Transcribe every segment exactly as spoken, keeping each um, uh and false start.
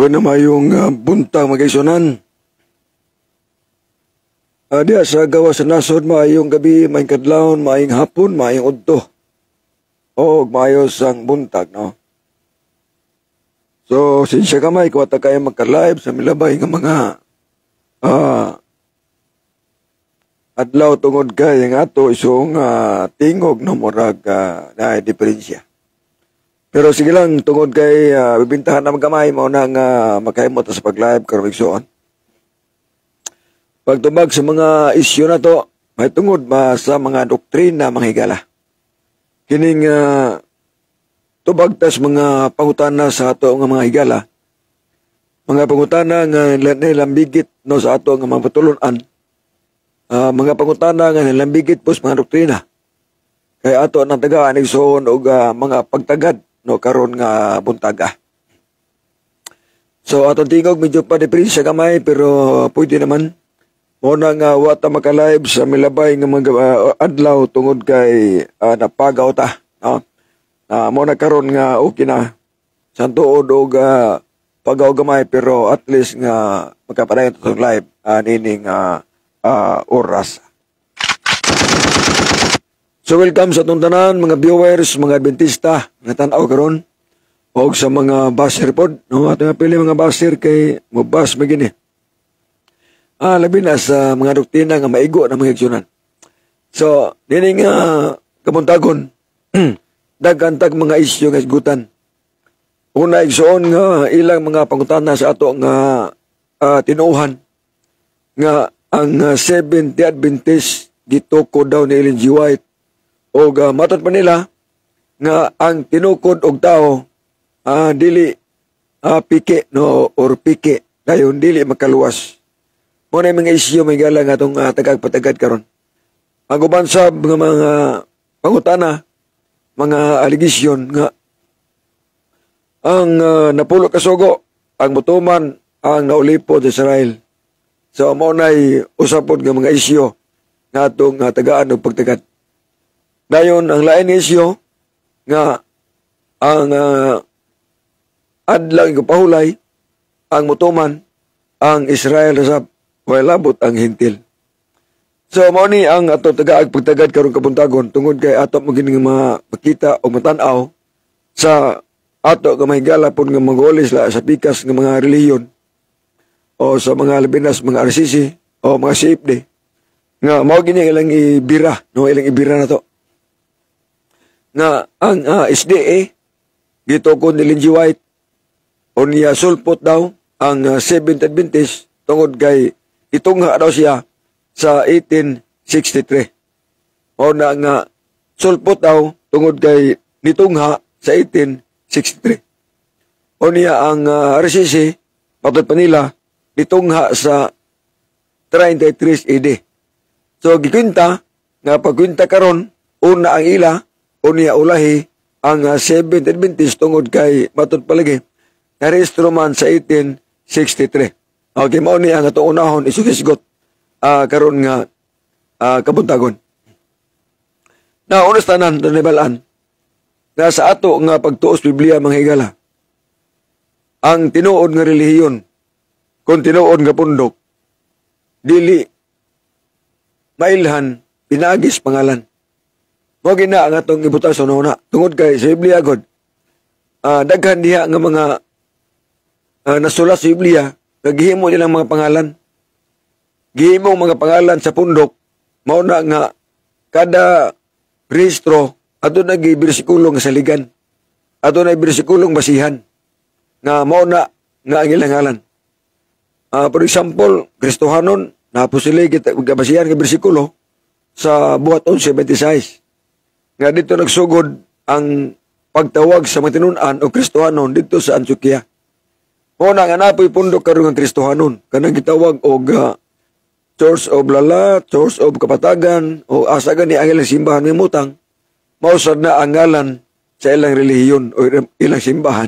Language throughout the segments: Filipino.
O na mayong uh, buntang magaisonan. Uh, diya sa gawa sa nasod, maayong gabi, maayong kadlawon, maayong hapon, maayong udto. O maayos ang buntag, no? So, sinsya kamay, kuwata kayo magka-live sa milabay ng mga uh, adlaw tungod kay ang ato isong uh, tingog no murag uh, na diferensya. Pero sige lang, tungod kay uh, bibintahan na magkamay, mauna nga uh, makaimot sa pag-live karong igsoon. Pagtubag sa mga isyu na to, may tungod ba sa mga doktrina, mga higala. Kining uh, tubag tas mga pangutana sa ato nga mga higala, mga pangutana nga nilambigit no, sa ato nga mga patulunan, uh, mga pangutana nga nilambigit po sa mga doktrina. Kaya ato ang tagaan igsoon og uh, mga pagtagad no karon nga buntaga. So atong tingog medyo pa diferensya kamay pero pwede naman. Muna nga wata maka-live sa milabay nga mga uh, adlaw tungod kay uh, napagaw ta. No? Uh, muna karon nga okay na. Santuod og uh, pagaw gamay pero at least nga magkapadayon itong live uh, nining uh, uh, oras. So welcome sa itong tanan, mga viewers, mga Adventista, nga tanaw karon o sa mga baser pod. No? Ato nga pili mga baser kay mubas magini. Ah, labi na sa mga doktrina nga maigo na mga igsunan. So, nini nga kapuntagon, dagantag mga isyu nga isgutan. Una igsoon nga ilang mga pangutana sa ato nga uh, tinuuhan nga ang uh, Seventh Day Adventist gituko daw ni Ellen G. White o uh, matot pa nila nga ang tinukod og tao uh, dili uh, pike no or pike dayon dili makaluwas. Muna mga isyu may gala nga itong uh, tagagpatagad karon. Ang ubansab nga mga pangutana, mga aligisyon nga ang uh, napulo kasugo, ang mutuman, ang naulipod sa Israel. So maunay usapod nga mga isyu nga itong uh, tagaan o pagtagad. Dayon ang lain isyu nga ang uh, adlang kapahulay, ang mutuman, ang Israel rasab, wala labot ang hintil. So mao ni ang ato tagaag pagtagad karong kabuntagon tungod kay ato mo gining makita o matanaw sa ato nga mahigala pud nga magolis la sa pikas nga mga relihiyon o sa mga labinas mga R C C o mga C F D nga mao gini ilang ibira no ilang ibira na to nga ang uh, S D A gitukod ni Ellen G. White o niya sulpot daw ang uh, Seventh Adventist tungod kay itungha daw siya sa eighteen sixty-three. O na nga sulpot daw tungod kay nitungha sa eighteen sixty-three. O niya ang uh, R C C patod pa nila nitungha sa thirty-three A D. So gikwenta nga pagkwenta karon una ang ila o niya ulahi ang uh, Seventh Adventist tungod kay matod palagi narehistro man sa eighteen sixty-three. Okay, mao ni ang ato unahon isugisgot uh, karon nga uh, kabuntagon. Na unas tanan nibalaan na sa ato nga pagtuos Biblia mga higala. Ang tinuod nga relihiyon kung tinuod nga pundok dili mailhan pinagis pangalan. Mao gina ang atong ibutas sa una tungod kay sa Biblia god uh, daghan diha nga mga uh, nasulat sa Biblia naghimo nilang mga pangalan. Gihimo mga pangalan sa pundok mao na nga kada rehistro ato na gibersikulo nga saligan. Ato na bersikulong basihan nga mao na nga ang ilang ngalan. Uh, for example, Kristohanon napo sila kita basihan nga bersikulo sa buhat eleven twenty-six. Nga dito nagsugod ang pagtawag sa mga tinunan o Kristohanon dito sa Antioquia. Mao na nga napoy pundok karon nga Kristohanon kanang gitawag og uh, Church of Lala, Church of Kapatagan o asa gani ang ilang simbahan ng mutang. Mao sad na ang ngalan sa ilang relihiyon o ilang simbahan.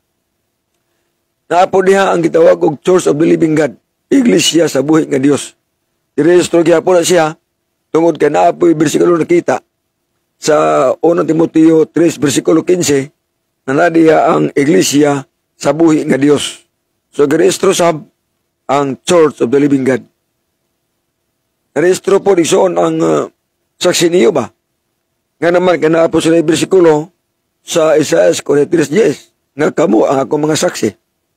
Napo diha ang gitawag og Church of the Living God, Iglesia sa buhi nga Dios. Irehistro gyapon na siya tungod kay naapoy bersikulo nakita sa First Timoteo three versikulo fifteen na nadiya ang iglesia sa buhi nga Dios. So girehistro sab ang Church of the Living God. Rehistro po igsoon ang uh, saksi niyo ba? Nga naman kanaapo sa bersikulo sa Isaiah forty-three yes, nga kamo ang akong mga saksi.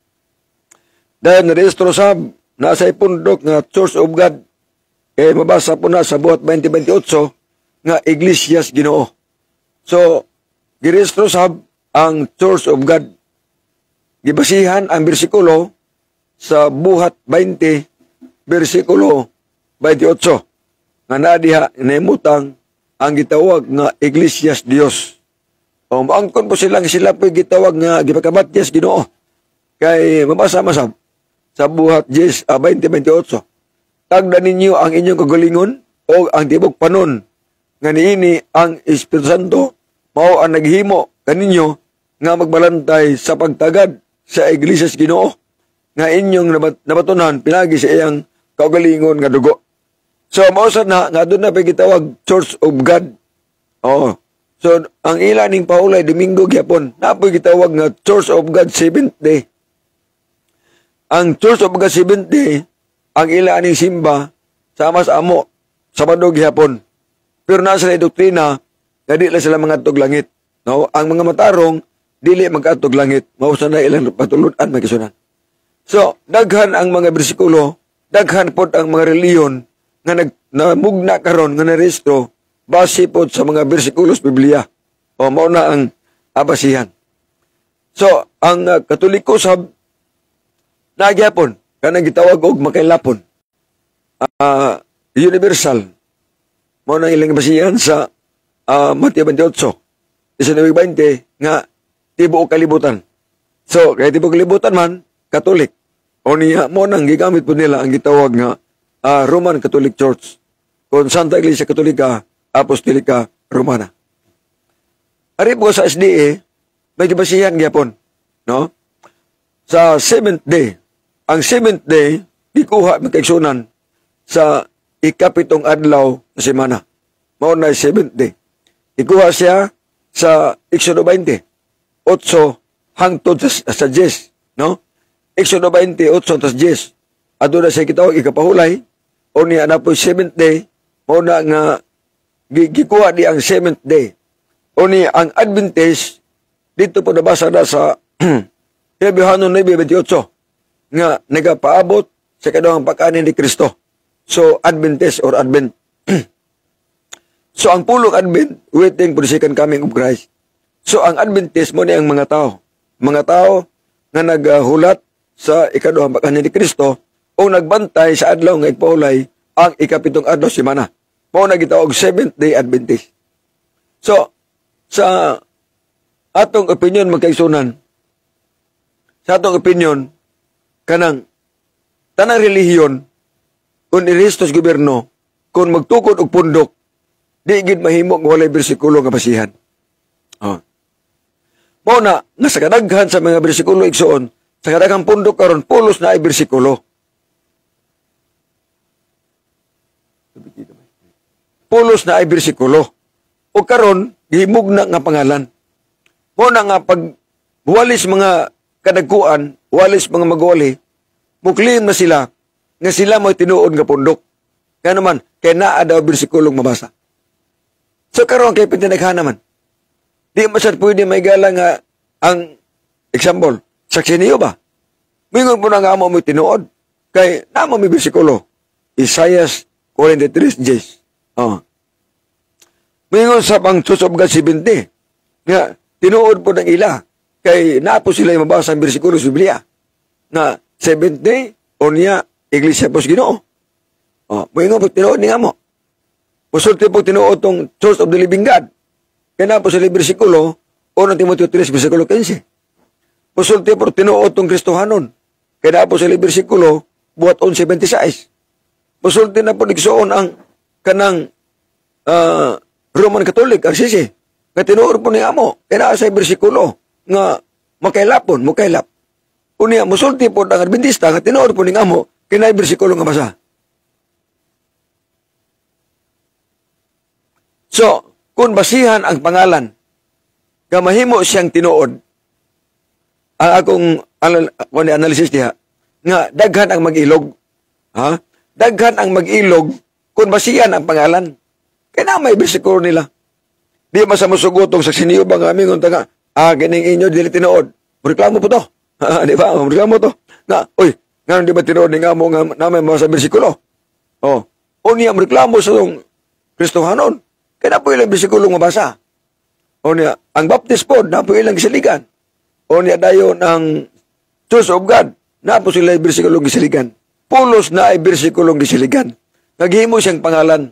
Dahil narehistro sab nasa ipundok nga Church of God, kay mabasa po na sa buhat twenty twenty-eight nga Iglesias Ginoo. So, girehistro sab ang Church of God. Gibasihan ang bersikulo sa buhat twenty, bersikulo twenty-eight, nga nadiha naimutang ang gitawag nga Iglesias Dios. O maangkon po silang sila po gitawag nga gipakabatyas Ginoo. Kay mabasa masab sa buhat yes, uh, twenty twenty-eight. Tagda ninyo ang inyong kagalingon o ang tibok panon nga niini ang Espiritu Santo mao ang naghimo kaninyo nga magbalantay sa pagtagad sa Iglesias Ginoo nga inyong nabat nabatunan pinagi sa iyang kagalingon nga dugo. So mao sad na nga doon na pagitawag Church of God. Oh. So ang ila ning paulay Domingo gyapon napoy gitawag nga Church of God Seventh Day. Ang Church of God Seventh Day ang ila ning simba sama sa amo Sabado gyapon. Pero nasa na doktrina nga di lang sila mangadtog langit. No, ang mga matarong dili magkatog langit. Mao sa na ilang patulunan magisunan. So daghan ang mga bersikulo, daghan pod ang mga reliyon nga nag namugna karon nga narehistro base pod sa mga bersikulos Biblia. O mao na ang abasihan. So ang uh, Katoliko sab nagyapon kanang gitawag og makailapon. Uh, universal. Mao na ilang basihan sa uh, Mateo twenty-eight. nineteen twenty nga tibuok kalibutan. So kay tibuok kalibutan man Katolik. O niya mo nang gigamit po nila ang gitawag nga uh, Roman Catholic Church. Kung Santa Iglesia Katolika, Apostolika, Romana. Ari po sa S D A, may dibasihan gyapon, no? Sa seventh day, ang seventh day, ikuha magkaigsunan sa ikapitong adlaw na semana. Mao na seventh day. Ikuha siya sa Exodo twenty, eight hangtod sa, sa ten, no? Exodo twenty, eight tas ten. Ato na siya kitawag ikapahulay, o niya na po seventh day, mao na nga gikuha di ang seventh day. O niya ang Adventist, dito po nabasa na sa Hebrehanon nine twenty-eight, nga nagapaabot sa kadawang pagkanin ni Kristo. So, Adventist or Advent. So, ang pulong Advent, waiting for the second coming of Christ. So, ang Adventist mo ni ang mga tao. Mga tao nga naghulat sa ikaduhang pagkanin ni Kristo o nagbantay sa adlaw nga igpaulay ang ikapitong adlaw semana. Mao na gitawag Seventh Day Adventist. So, sa atong opinion magkaigsunan, sa atong opinion, kanang tanang relihiyon, kung iristos gobyerno, kung magtukod og pundok, di gid mahimo nga walay bersikulo nga basihan. Oh. Mao na, nga sa kadaghan sa mga bersikulo igsoon, sa kadaghang pundok karon pulos na ay bersikulo. Pulos na ay bersikulo. O karon gihimugna nga pangalan. Mao na nga pag walis mga kadagkuan, walis mga magwali, muklim na sila nga sila mo tinuod nga pundok. Kaya naman, kaya naa daw bersikulong mabasa. So karon kay pintinaghan naman. Di masad pwede may gala nga ang example, saksi niyo ba? Mingon po na nga mo mo tinuod. Kay namo may bersikulo. Isaiah forty-three, Jes. Oh. Mingon sa pang Church of God seventy. Nga, tinuod po ng ila. Kay napo sila yung mabasa ang bersikulo sa Biblia. Nga, seventh day, o niya, Iglesia Pos Ginoo. Oh, mingon po tinuod ni nga mo. Pusulti po tinuod tong Church of the Living God. Kaya napo sila yung bersikulo, Unang Timoteo three, bersikulo fifteen. Pusulti po tinuod tong Kristohanon. Kaya napo sila yung bersikulo, buhat eleven twenty-six. Pusulti na po nagsuon ang kanang uh, Roman Catholic, R C C. Kaya tinuod po niya mo, kaya na sa bersikulo, nga makailapon, makailap. Unya, musulti po ang Adventista, nga tinuod po niya mo, kaya na bersikulo nga basa. So, kung basihan ang pangalan, kamahimo siyang tinuod, ang akong anal analysis niya, nga daghan ang mag-ilog. Ha? Daghan ang mag-ilog kung basihan ang pangalan. Kaya na may bersikulo nila. Di masamusugotong sa siniyo ba nga aming unta nga, ah, kining inyo, dili tinuod. Reklamo po to. Di ba? Reklamo to. Nga, uy, nga di ba tinuod ni nga mo nga namin mga sa bersikulo? Oh. O niya reklamo sa itong Kristohanon. Kaya na po ilang bersikulong mabasa. O niya, ang baptist po, na po ilang gisaligan. O niya dayon ang Church of God, na po sila bersikulong gisaligan. Pulos na ay bersikulong gisaligan. Naghimo siyang pangalan.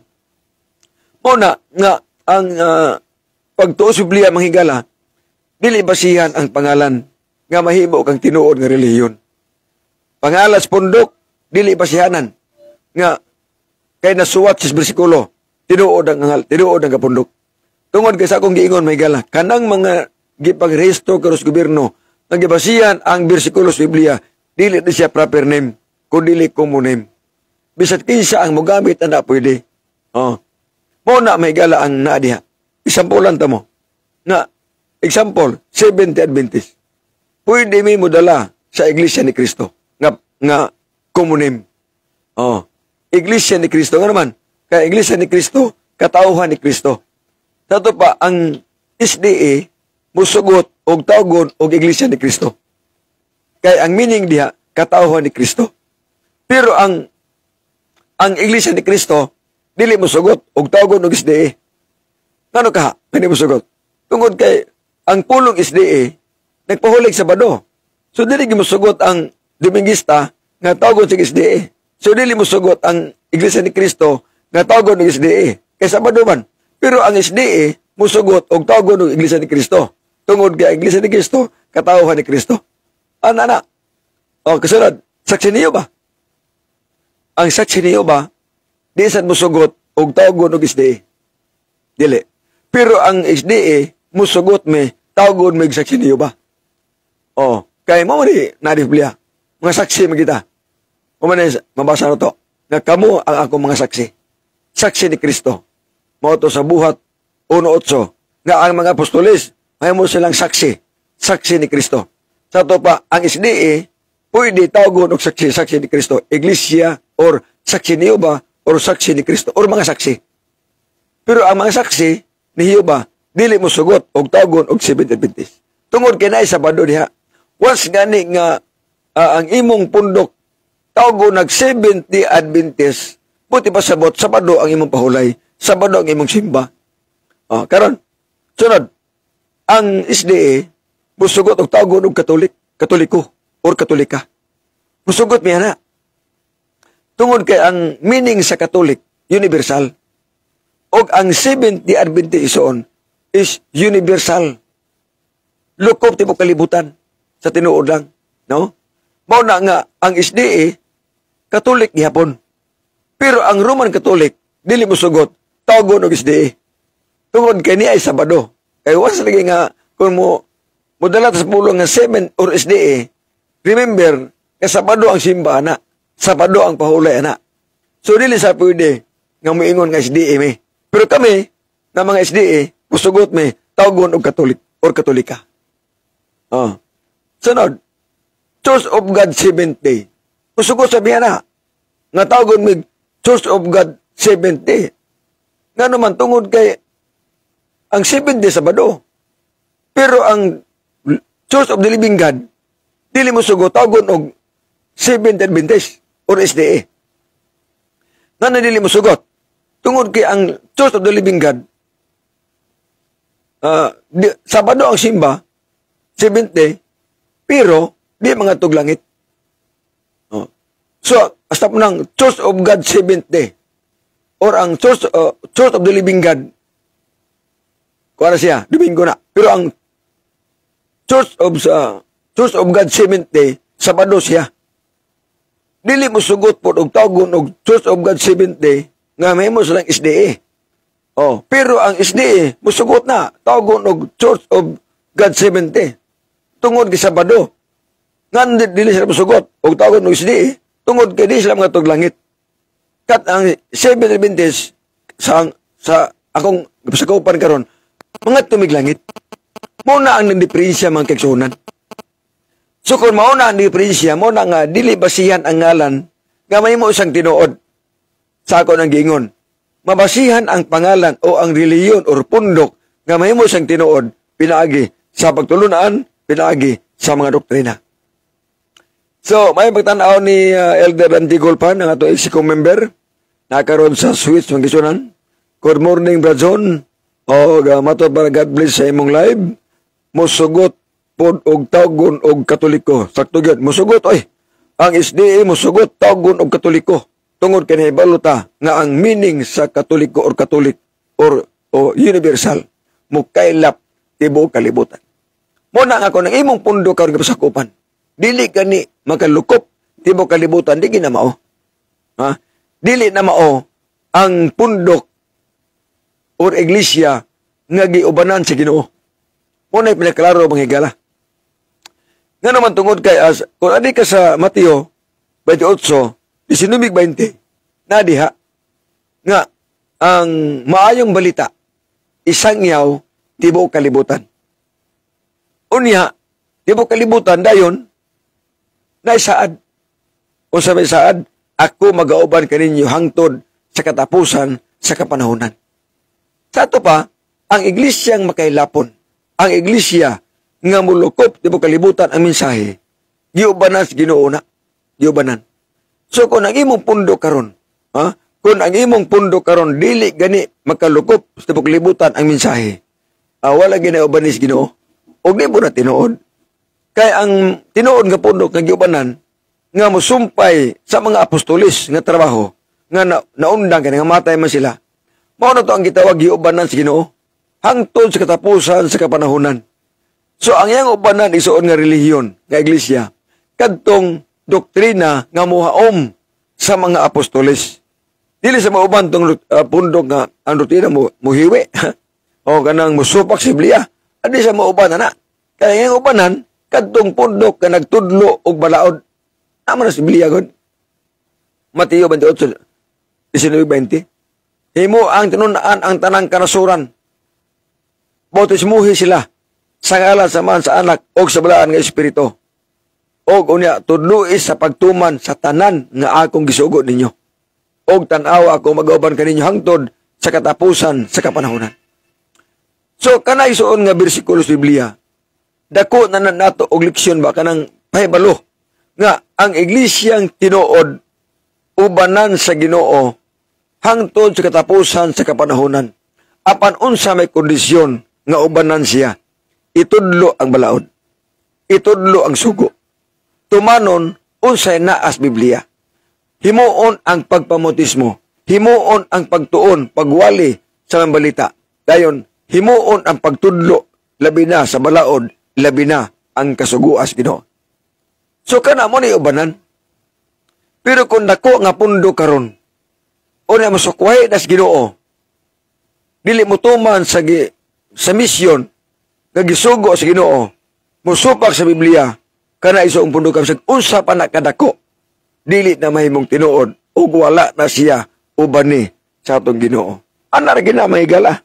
Muna, nga, ang uh, pagtuo sa Biblia manghigala, dili basihan ang pangalan nga mahimo kang tinuod nga relihiyon. Pangalas pundok, dili basihanan nga kay nasuwat sa bersikulo, tinuod ang angal, tinuod ang kapundok. Tungod kay sa akong giingon mahigala, kanang mga gipagrehisto karos gobyerno, nga gibasihan ang bersikulo sa Biblia, dili na siya proper name, kundi common name. Bisat kinsa ang mogamit na pwede. Oh. Mo na may gala ang naadiha. Isampulan ta mo. Na, example, Seventh-day Adventist. Pwede may modala sa Iglesia ni Cristo. Nga, nga, common name. Oh. Iglesia ni Cristo. Nga naman, kaya Iglesia ni Cristo, katauhan ni Cristo. Tato pa, ang S D A, musugot, og tawgon, og Iglesia ni Cristo. Kaya ang meaning diha, katauhan ni Cristo. Pero ang, ang Iglesia ni Cristo, dili mo sugot, og tawgon og S D A. Ngano ka? Hindi mo sugot. Tungod kay, ang pulong S D A, nagpahulig sa Bado. So, dili mo sugot ang Domingista, nga tawgon sa S D A. So, dili mo sugot ang Iglesia ni Cristo, nga tawgon og S D A. Kaya sa Bado man. Pero ang S D A, mo sugot, og tawgon og Iglesia ni Cristo. Tungod kay, Iglesia ni Cristo, katauhan ni Cristo. Ana na. O, kasunod, saksi niyo ba? Ang saksi niyo ba, di sad musugot og tawgon og S D A. Dili. Pero ang S D A musugot me tawgon mig saksi niyo ba. Oh, kay mo ni na Biblia. Mga saksi man kita. O man mabasa na to. Nga kamo ang akong mga saksi. Saksi ni Kristo. Mao to sa buhat one eight nga ang mga apostoles ay mo silang saksi. Saksi ni Kristo. Sa to pa ang S D A pwede tawgon og saksi saksi ni Kristo. Iglesia or saksi ni Jehova or saksi ni Kristo or mga saksi. Pero ang mga saksi ni Jehova dili mo sugot og tawgon og Seventh-day Adventist. Tungod kay naay Sabado diha. Once gani nga uh, ang imong pundok tawgon nag Seventh-day Adventist, buti pa sabot Sabado ang imong pahulay, Sabado ang imong simba. Ah, uh, karon sunod ang S D A musugot og tawgon og Katolik, Katoliko or Katolika. Musugot miya na. Tungod kay ang meaning sa Katolik, universal. Og ang Seventh-day Adventist ison is universal. Lukop tibok kalibutan sa tinuod lang. No? Mao na nga, ang S D A, Katolik gihapon. Pero ang Roman Catholic, dili mo sugot, tawgon og S D A. Tungod kay ni ay Sabado. Kaya once lagi nga, kung mo, mudala sa pulong nga seven or S D A, remember, nga Sabado ang simba na. Sabado ang pahulay na. So, dili sa pwede nga moingon nga S D A may. Pero kami, na mga S D A, musugot may, tawgon og Katolik or Katolika. Oh. Sunod, Church of God Seventh Day. Musugot sabihan na, nga tawgon may Church of God Seventh Day. Nga naman, tungod kay ang Seventh Day Sabado. Pero ang Church of the Living God, dili musugot, tawgon og Seventh Adventist or S D A. Nga na dili musugot. Tungod kay ang Church of the Living God, uh, di, Sabado ang simba, Seventh Day, pero di mga tuglangit. Oh. So, hasta po ng Church of God Seventh Day, or ang Church, uh, Church of the Living God, kuha na siya, Domingo na. Pero ang Church of, uh, Church of God Seventh Day, Sabado siya. Dili mo sugot po og tawgon og Church of God Seventh Day nga may mo silang S D A. Oh, pero ang S D A musugot na tawgon og Church of God Seventh Day. Tungod kay Sabado. Nga dili sila musugot og tawgon og S D A tungod kay di sila mga tuglangit. Kat ang Seventh Adventist sa sa akong pasakapan karon mga tumiglangit. Mo na ang nagdiferensya mga kaigsunan. So kung mauna ang diferensya, mo na nga dili basihan ang ngalan nga mahimo isang tinuod. Sa ako nang giingon, mabasihan ang pangalan o ang reliyon o pundok nga mahimo isang tinuod pinaagi sa pagtulunan, pinaagi sa mga doktrina. So, may pagtanaw ni uh, Elder Randy Golpan, ang ato executive member, nakaroon sa Swiss, Mangisunan. Good morning, Brazon. O, uh, mato para God bless sa imong live. Musugot pod og tawgon og Katoliko. Sakto gyud, musugot oy. Ang S D A musugot tawgon og Katoliko. Tungod kay nahibaluta nga ang meaning sa Katoliko or Katolik or o universal mukaylap tibuok kalibutan. Mo na nga ako nang imong pundo karon sa sakupan. Dili kani makalukop tibuok kalibutan di gina mao. Ha? Dili na mao ang pundok or iglesia nga giubanan sa Ginoo. Mo na pinaklaro mga higala. Nga naman tungod kay as kung adi ka sa Mateo twenty-eight, nineteen, twenty, na diha nga ang maayong balita isang yaw tibuok kalibutan. Unya tibuok kalibutan dayon na isaad. O sa isaad, ako magauban kaninyo hangtod sa katapusan sa kapanahunan. Sa ato pa, ang iglesyang makailapon, ang iglesia nga mulukop tibuok kalibutan ang mensahe, giubanan sa Ginoo na, giubanan. So kung ang imong pundo karon, ha? Kung ang imong pundo karon dili gani makalukop sa tibuok kalibutan ang mensahe, ah, wala ginauban ni sa Ginoo. Og di mo na tinuod. Kay ang tinuod nga pundo nga giubanan nga mosumpay sa mga apostolis nga trabaho nga na, naundang kani nga matay man sila. Mao na to ang gitawag giubanan sa Ginoo hangtod sa katapusan sa kapanahunan. So ang iyang ubanan isuon nga relihiyon nga iglesia kadtong doktrina nga muhaom sa mga apostoles. Dili sa mauban tong uh, pundok nga ang doktrina mo muhiwi o kanang musupak sa Biblia. Adi sa mauban na. Kaya ang ubanan kadtong pundok nga nagtudlo og balaod. Naman na sa Biblia gud. Mateo twenty-eight, nineteen, twenty. Himo ang tinun-an ang tanang kanasuran. Bautismuhi sila sa ngalan sa Man sa Anak o sa balaan nga Espiritu. Og unya tudluis sa pagtuman sa tanan nga akong gisugo ninyo. Og tan-aw ako magauban kaninyo hangtod sa katapusan sa kapanahunan. So kanay suon nga bersikulo sa Biblia. Dako na nato og leksyon ba kanang pahibalo nga ang iglesyang tinuod ubanan sa Ginoo hangtod sa katapusan sa kapanahunan. Apan unsa may kondisyon nga ubanan siya, itudlo ang balaod. Itudlo ang sugo. Tumanon unsay naas Biblia. Himuon ang pagpamotismo. Himuon ang pagtuon, pagwali sa mga balita. Dayon, himuon ang pagtudlo, labi na sa balaod, labi na ang kasuguas Ginoo. So kana mo ni ubanan. Pero kung dako nga pundo karon, o na masukway das Ginoo, dili mo tuman sa gi, sa misyon nga gisugo sa Ginoo, musupak sa Biblia, kana iso ang pundo kam sa unsa pa na kadako, dili na mahimong tinuod ug wala na siya ubani sa atong Ginoo. Ana ra gina mahigala.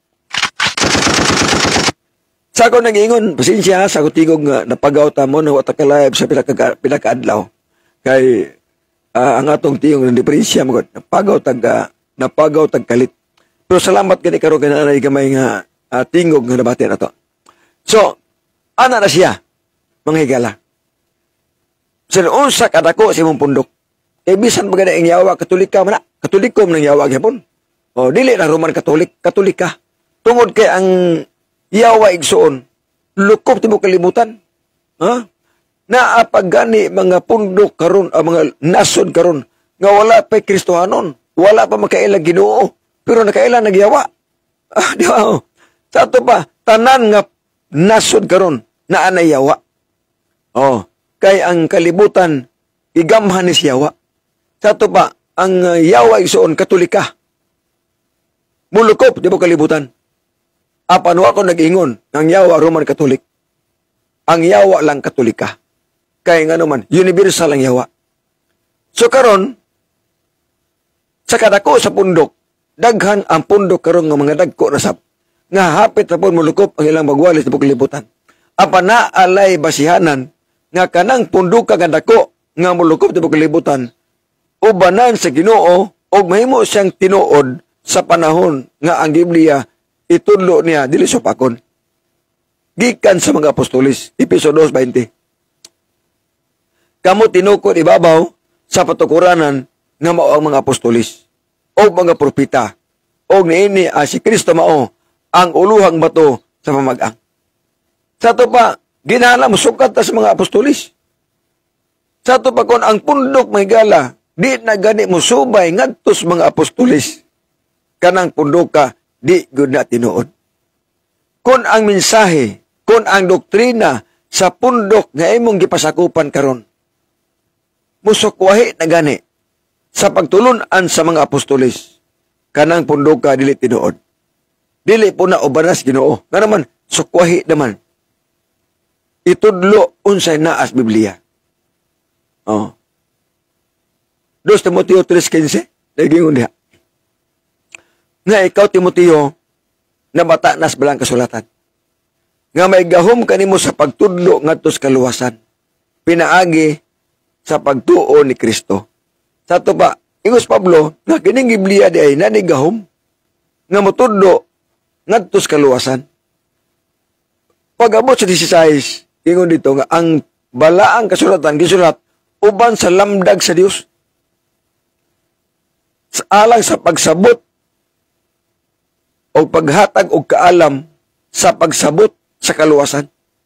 Sa ako nag-ingon, pasensya sa ako tingog nga napagaw ta mo na wata ka live sa pila ka pila ka adlaw. Kay uh, ang atong tingog ng diferensya mo napagaw tag uh, napagaw tag kalit. Pero salamat gani karon kana na gamay nga uh, tingog nga nabati na to. So, ana na siya mga higala. Sa unsa kadako sa imong pundok. Kay bisan bagay ang yawa Katolika man na. Katolikom nang yawa gyapon. O dili na Roman Katolik, Katolika. Tungod kay ang yawa igsoon, lukop tibuok kalibutan. Ha? Naapag gani mga pundok karon, ang mga nasod karon nga wala pa Kristohanon, wala pa makailang Ginoo, pero nakailang nagyawa. Ah, di ba? Sa ato pa, tanan nga nasod karon na anay yawa. Oh, kay ang kalibutan igamhan ni yawa. Sa ato pa, ang uh, yawa igsoon Katolika. Mulukop tibuok kalibutan. Apan wa ko nag-ingon ang yawa Roman Catholic. Ang yawa lang Katolika. Kaya nga naman, universal ang yawa. So karon, sa kadako sa pundok, daghan ang pundok karon nga mga dagko na sab. Nga hapit na po mulukop ang ilang magwalis na kalibutan. Apan na alay basihanan nga kanang punduka nga dako nga mulukop sa kalibutan ubanan sa Ginoo og mahimo siyang tinuod sa panahon nga ang Biblia itudlo niya dili supakon. Gikan sa mga apostolis, Efeso two twenty. Kamo tinukod ibabaw sa patukuranan nga mao ang mga apostolis o mga propeta o niini ah, si Kristo mao ang uluhang bato sa pamag-ang. Sa to pa, ginala mo sukat ta sa mga apostolis. Sa to pa kon ang pundok may gala, di na gani mo subay ngadtos mga apostolis. Kanang pundok ka, di gud na tinuod. Kung ang mensahe, kung ang doktrina sa pundok nga imong gipasakupan karon, musukwahi na gani sa pagtulunan sa mga apostolis, kanang pundok ka dili tinuod. Dili po na obanas Ginoo. Nga naman, sukwahi naman. Itudlo unsay naas Biblia. Oh. Dos Timoteo three fifteen, nagingon diha. Nga ikaw, Timoteo, na bata nas balang kasulatan. Nga may gahom kanimo sa pagtudlo ngadto sa kaluwasan. Pinaagi sa pagtuo ni Kristo. Sa to pa, ingos Pablo, nga kining Biblia di ay nanigahom nga motudlo ngadto sa kaluwasan. Pag-abot sa sixteen, ingon dito nga ang balaang kasulatan gisulat uban sa lamdag sa Dios. Sa alang sa pagsabot o paghatag og kaalam sa pagsabot sa kaluwasan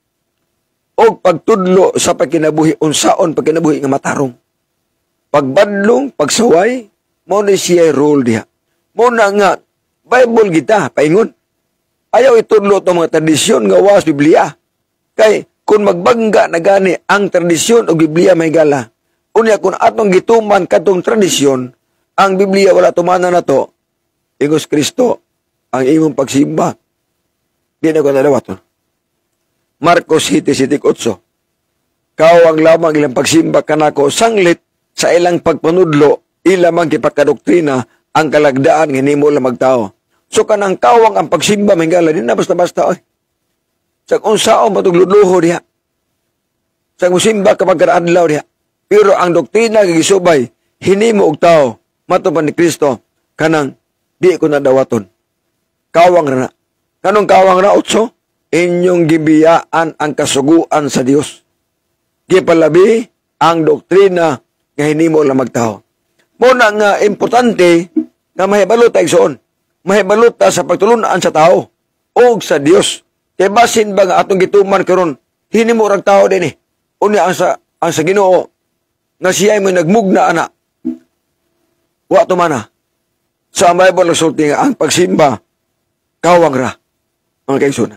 o pagtudlo sa pagkinabuhi unsaon pagkinabuhi nga matarong. Pagbadlong, pagsaway, mo ni siya rule diha. Mo na nga Bible kita paingon. Ayaw itudlo itong mga tradisyon nga was Biblia. Kay kung magbangga na gani ang tradisyon o Biblia may gala, unya kung atong gituman katong tradisyon, ang Biblia wala tumana na to, ingos Kristo, ang imong pagsimba. Di na ko nalawaton. Marcos seven eight. Kao ang lamang ilang pagsimba kanako sanglit sa ilang pagpanudlo, ilamang kipakadoktrina ang kalagdaan nga nimo lang magtao. So kanang kawang ang pagsimba mangala din na basta-basta oy. Sa unsao matugludluho diha. Sa musimba kapag adlaw diha. Pero ang doktrina nga gisubay hinimo og tao matupan ni Kristo kanang di ko nadawaton. Kawang ra na. Kanong kawang ra otso? Inyong gibiyaan ang kasuguan sa Dios. Gipalabi ang doktrina nga hinimo lang magtao. Muna nga importante nga mahibalo ta igsoon. Mahibalo ta sa pagtulunan sa tao o sa Dios. Kay basin ba nga atong gituman karon hinimo rang tao din eh. Unya ang sa ang sa Ginoo nga siya ay may nagmugna ana. Wa to mana. Sa Bible sulti nga ang pagsimba kawang ra ang kaigsunan.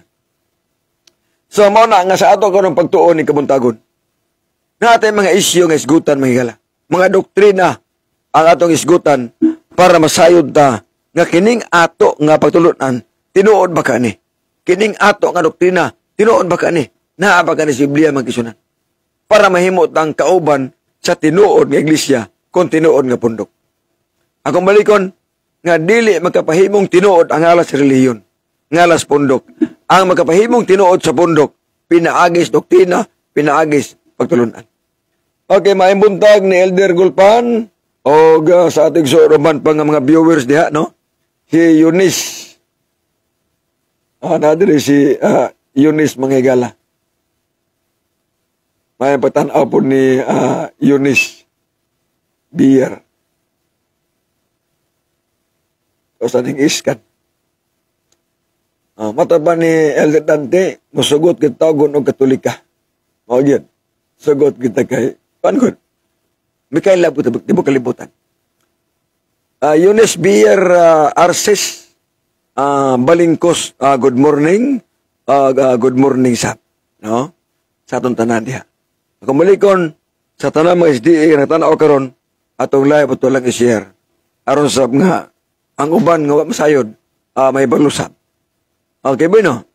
So mao na nga sa ato karon pagtuon ni kabuntagon. Natay mga isyu nga isgutan mahigala. Mga doktrina ang atong isgutan para masayod ta nga kining ato nga pagtulunan tinuod ba kani? Kining ato nga doktrina tinuod ba kani? Naa ba kani sa Biblia magkisunan? Para mahimot ang kauban sa tinuod nga iglesia kung tinuod nga pundok. Akong balikon nga dili magkapahimong tinuod ang alas relihiyon, ngalas pundok. Ang magkapahimong tinuod sa pundok, pinaagis doktrina, pinaagis pagtulunan. Okay, maayong buntag ni Elder Gulpan o uh, sa ating suroman pa nga mga viewers diha, no? Si Eunice. Ah, nadiri si uh, Eunice Manghigala. May patanaw po ni uh, Eunice Beer. O sa ning iskan. Uh, mataba ni Elder Dante, musugot kita gun og Katolika. Mao gyud. Sugot kita kay Pankod. Mikaela po di mo kalibutan. Uh, Eunice Beer uh, Arces uh, Balingkos, uh, good morning. Uh, uh, good morning sa no? Sa atong tanan diha. Kung malikon sa tanan mga S D A na tanaw karon atong live ato lang i-share. Aron sab nga ang uban nga wa masayod uh, may balusab. Okay ba no?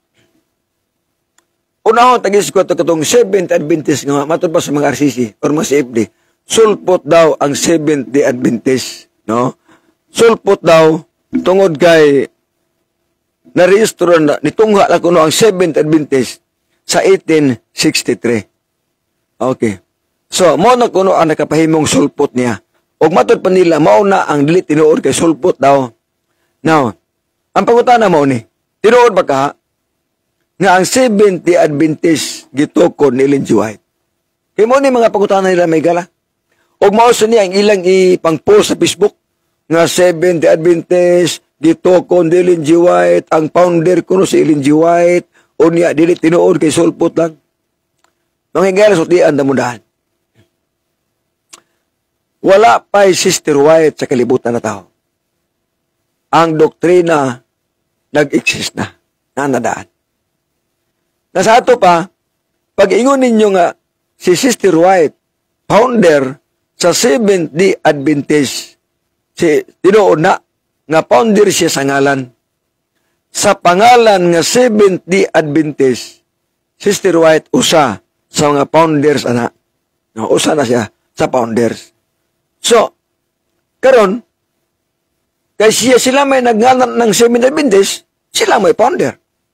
Unahon tagis ko ito katong Seventh Adventist nga matod pa sa mga R C C or mga C F D. Sulpot daw ang Seventh Adventist, no? Sulpot daw tungod kay narehistro na nitungha la kuno ang Seventh Adventist sa eighteen sixty-three. Okay. So, mo na kuno ang nakapahimong sulpot niya. Og matod pa nila, mao na ang dili tinuod kay sulpot daw. Now, ang pangutana mo ni, tinuod ba ka nga ang Seventh-day Adventist gitukod ni Ellen G. White? Kaya mo ni mga pangutana nila may gala. Og mao sa niya ang ilang ipang-post sa Facebook nga Seventh-day Adventist gitukod ni Ellen G. White, ang founder kuno si Ellen G. White, o niya dili tinuod kay sulpot lang. Mga gala sutian na mudahan. Wala pa'y Sister White sa kalibutan na tao. Ang doktrina nag-exist na, nanadaan. Nasa ato pa, pag-ingon ninyo nga si Sister White, founder sa Seventh-day Adventist, si tinuod na, nga founder siya sa ngalan. Sa pangalan nga Seventh-day Adventist, Sister White usa sa mga founders, ana. No, usa na siya sa founders. So, karon, kay siya sila may nagngalan ng Seventh-day Adventist, sila may founder.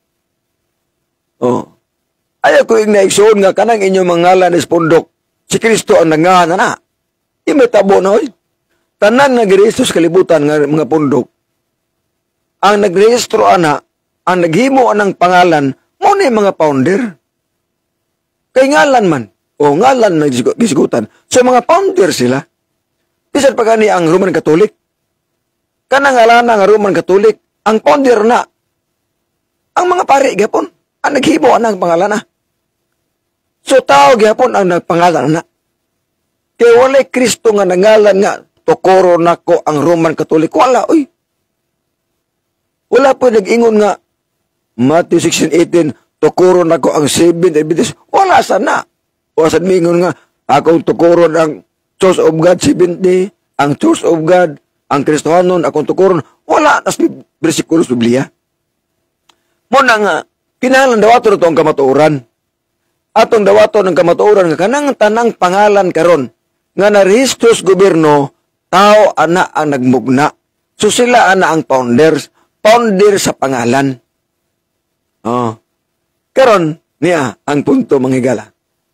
Oh. Ayaw ko yung naigsoon nga kanang inyong mga ngalan is pundok. Si Kristo ang nagngalan na. Di may tabo na, oy. Tanan nag-rehistro sa kalibutan ng mga pundok. Ang nagrehistro ana, ang naghimo anang pangalan, mo na yung mga founder. Kay ngalan man, o ngalan na gisigutan. So, mga founder sila. Bisan pa gani ang Roman Catholic. Kanang ngalan ng Roman Catholic, ang founder na, ang mga pari, gapon, ang naghibo ang pangalan na. So, tao, gapon, ang nagpangalan na. Kaya wala Kristo nga nangalan nga, tukoro na ko ang Roman Catholic. Wala, oy. Wala po nag-ingon nga, Matthew sixteen eighteen, tukoro na ko ang Seventh-day Adventist. Wala sana. Wala sana mingon nga, akong tukoro ng Church of God Seventh-day, ang Church of God, ang Kristohanon, akong tukuron, wala nas bersikulo sa Biblia. Muna nga, kinahalan dawato na ito ang kamatuoran. Atong dawato ng kamatuoran nga kanang tanang pangalan karon nga narehistro sa gobyerno, tao ana ang nagmugna. So sila ana ang founders, founder sa pangalan. Oh. Karon niya ang punto manghigala.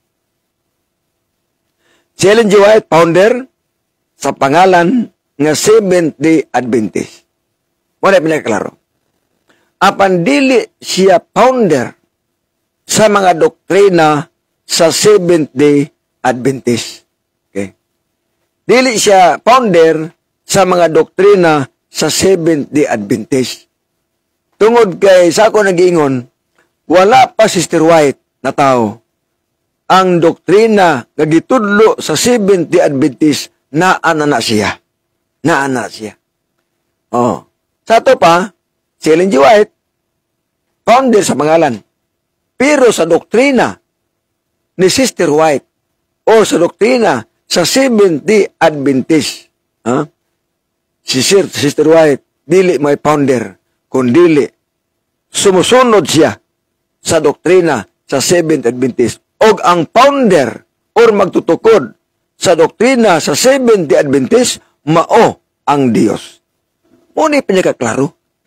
Si Ellen G. White, founder sa pangalan nga Seventh-day Adventist. Wala pinaklaro. Apan dili siya founder sa mga doktrina sa Seventh-day Adventist. Okay. Dili siya founder sa mga doktrina sa Seventh-day Adventist. Tungod kay sa ako nag-iingon, wala pa Sister White na tao ang doktrina nga gitudlo sa Seventh-day Adventist na ana na siya. Na ana siya. Oh. Sa to pa, si Ellen G. White, founder sa pangalan. Pero sa doktrina ni Sister White o sa doktrina sa Seventh-day Adventist, ha? Si Sister White, dili may founder, kundili sumusunod siya sa doktrina sa Seventh-day Adventist. Og ang founder or magtutukod sa doktrina sa Seventh-day Adventist, mao ang Dios. Muna pinakaklaro.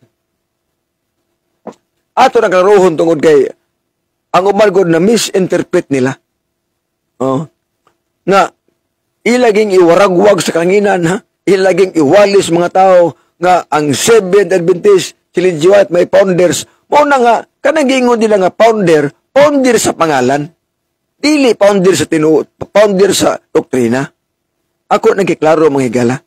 Ato nagkaroon tungod kay ang uban gud na misinterpret nila. Oh. Nga ilaging iwaragwag sa kanginan, ha? Ilaging iwalis mga tao nga ang Seventh-day Adventist, si Ellen G. White may founders. Muna nga kanang giingon nila nga founder, founder sa pangalan. Dili founder sa tinu, founder sa doktrina. Ako nagkiklaro mga higala.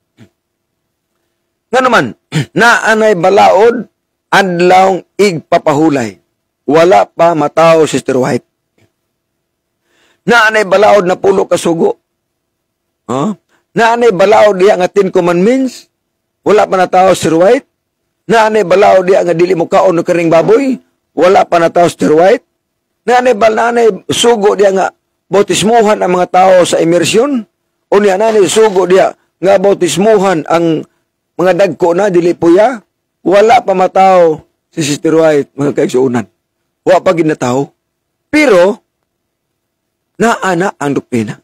Nga naman, naanay balaod, adlawng igpapahulay. Wala pa matao, Sister White. Naanay balaod na pulo kasugo. Huh? Naanay balaod diya nga Ten Commandments. Wala pa na tao, Sister White. Naanay balaod diya nga dili mo kaon no karing baboy. Wala pa na tao, Sister White. Naanay balanay sugo diya nga bautismuhan ang mga tao sa immersion. O niya nanay sugo diya nga bautismuhan ang mga dagko na dili puya. Wala pa matao si Sister White, mga kaigsuunan. Wala pa ginataw. Pero naana ang doktrina.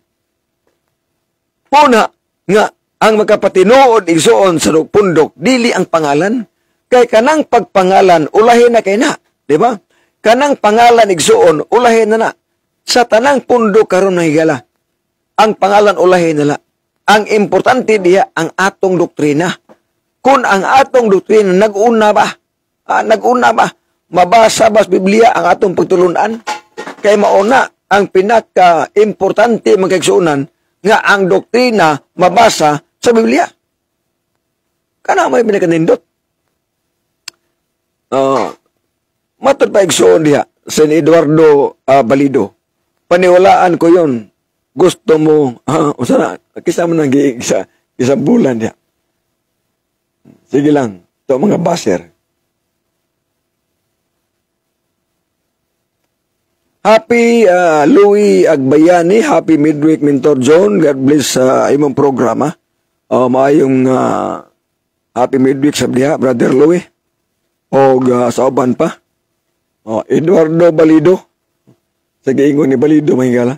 Una nga ang magkapatinuod igsuon sa pundok dili ang pangalan kay kanang pagpangalan ulahin na kay na, di ba? Kanang pangalan igsuon ulahin na na. sa tanang pundo karon ng higala, ang pangalan ulahin nila. Ang importante diya ang atong doktrina. Kung ang atong doktrina nag-una ba, ah, nag-una ba, mabasa ba sa Biblia ang atong pagtulunan, kay mauna ang pinaka-importante magkaigsuunan nga ang doktrina mabasa sa Biblia. Kana may pinakanindot. Uh, matod pa igsuon diha, San Eduardo uh, Balido. Paniwalaan ko yon. Gusto mo, ah, uh, usana, kisama nang giig sa isang bulan diha. Sige lang, ito mga baser. Happy uh, Louie Agbayani, happy midweek Mentor John. God bless sa uh, imong programa. Uh, maayong uh, happy midweek sa diha, Brother Louie. O uh, sa uban pa. Uh, Eduardo Balido. Sa giingon ni Balido, mahingala.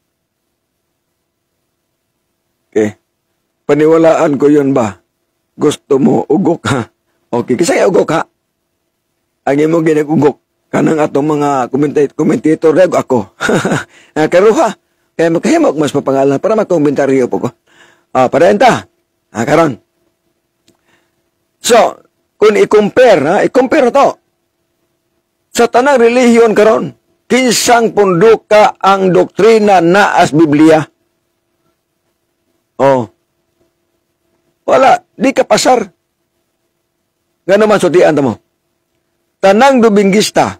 Okay. Paniwalaan ko yun ba? Gusto mo ugok ha? Okay, kasi ugok ha? Ang imo ginag-ugok. Kanang atong mga commentator rego ako. Karuha. Kaya magkahimok mas papangalan para magkomentaryo po ko. Ah, para enta. Ah, karon. So, kung i-compare, ha, i-compare to. Sa tanang relihiyon karon, kinsang punduka ang doktrina na as Biblia. Oh. Wala, di ka pasar. Nga naman sutian mo. Tanang Dominguista,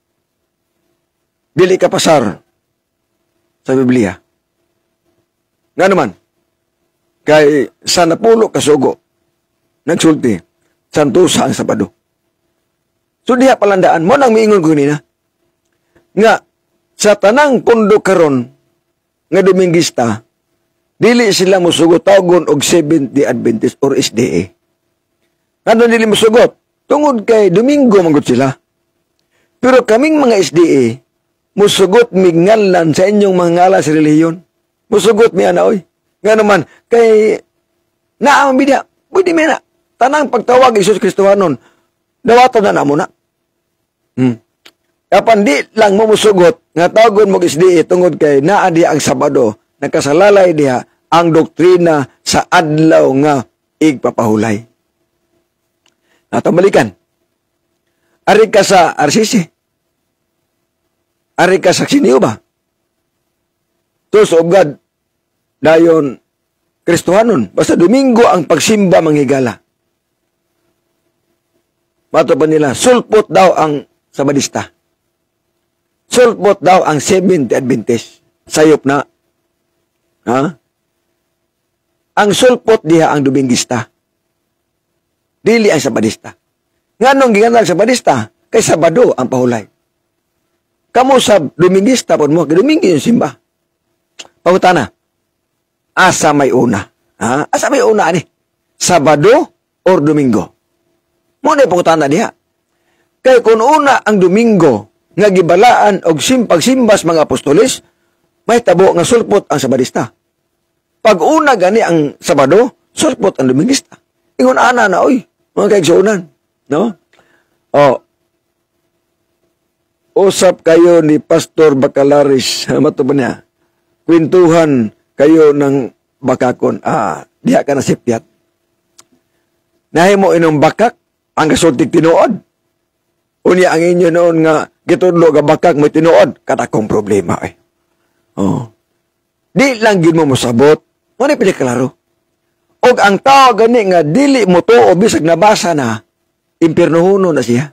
dili ka pasar sa Biblia. Nga naman, kay sa napulo kasugo, nagsulti, santusa ang Sabado. So diha palandaan, mo nang miingon ko nina, nga sa tanang pundo karon nga Dominguista, dili sila musugot tawgon og Seventh-day Adventist or S D A. Ano dili musugot? Tungod kay Domingo manggut sila. Pero kaming mga S D A, musugot mignalan sa inyong mga ngalan sa relihiyon. Musugot mi ana oy. Nga naman, kay naamang bidya, pwede mi na. Tanang pagtawag Isus Kristohanon, dawaton na namo na. Hmm. Kapan di lang mo musugot, nga tawgon mo S D A tungod kay naa diha ang Sabado, nakasalalay diha ang doktrina sa adlaw nga igpapahulay. Natambalikan. Ari ka sa R C C. Ari ka sa Sinio ba? Tus of God, dayon Kristohanon. Basta Domingo ang pagsimba manghigala. Mato pa nila, sulpot daw ang Sabadista. Sulpot daw ang Seventh-day Adventist. Sayop na. Ha? Ang sulpot diha ang Dominguista. Dili ang Sabadista. Nga nung ginganal Sabadista, kay Sabado ang pahulay. Kamu sa Dominguista po mo, kay Domingo yung simba. Pahutana, asa may una. Ha? Asa may una ni? Sabado or Domingo? Muna yung pahutana diha. Kay kung una ang Domingo, nga gibalaan og simpag-simbas mga apostolis, may tabo nga sulpot ang Sabadista. Pag una gani ang Sabado, sulpot ang Dominguista. Ingon ana na, oy, mga kaigsuunan. No? O, usap kayo ni Pastor Bacalaris, mato ba niya? Kwentuhan kayo ng bakakon. Ah, diha ka na sipyat. Nahimo inong bakak, ang kasultik tinuod. Unya ang inyo noon nga, gitudlo ga bakak may tinuod, katakong problema eh. Oh. Di lang gid mo mosabot, mo ni pili klaro. Og ang tao gani nga dili mo tuo bisag nabasa na, impierno huno na siya.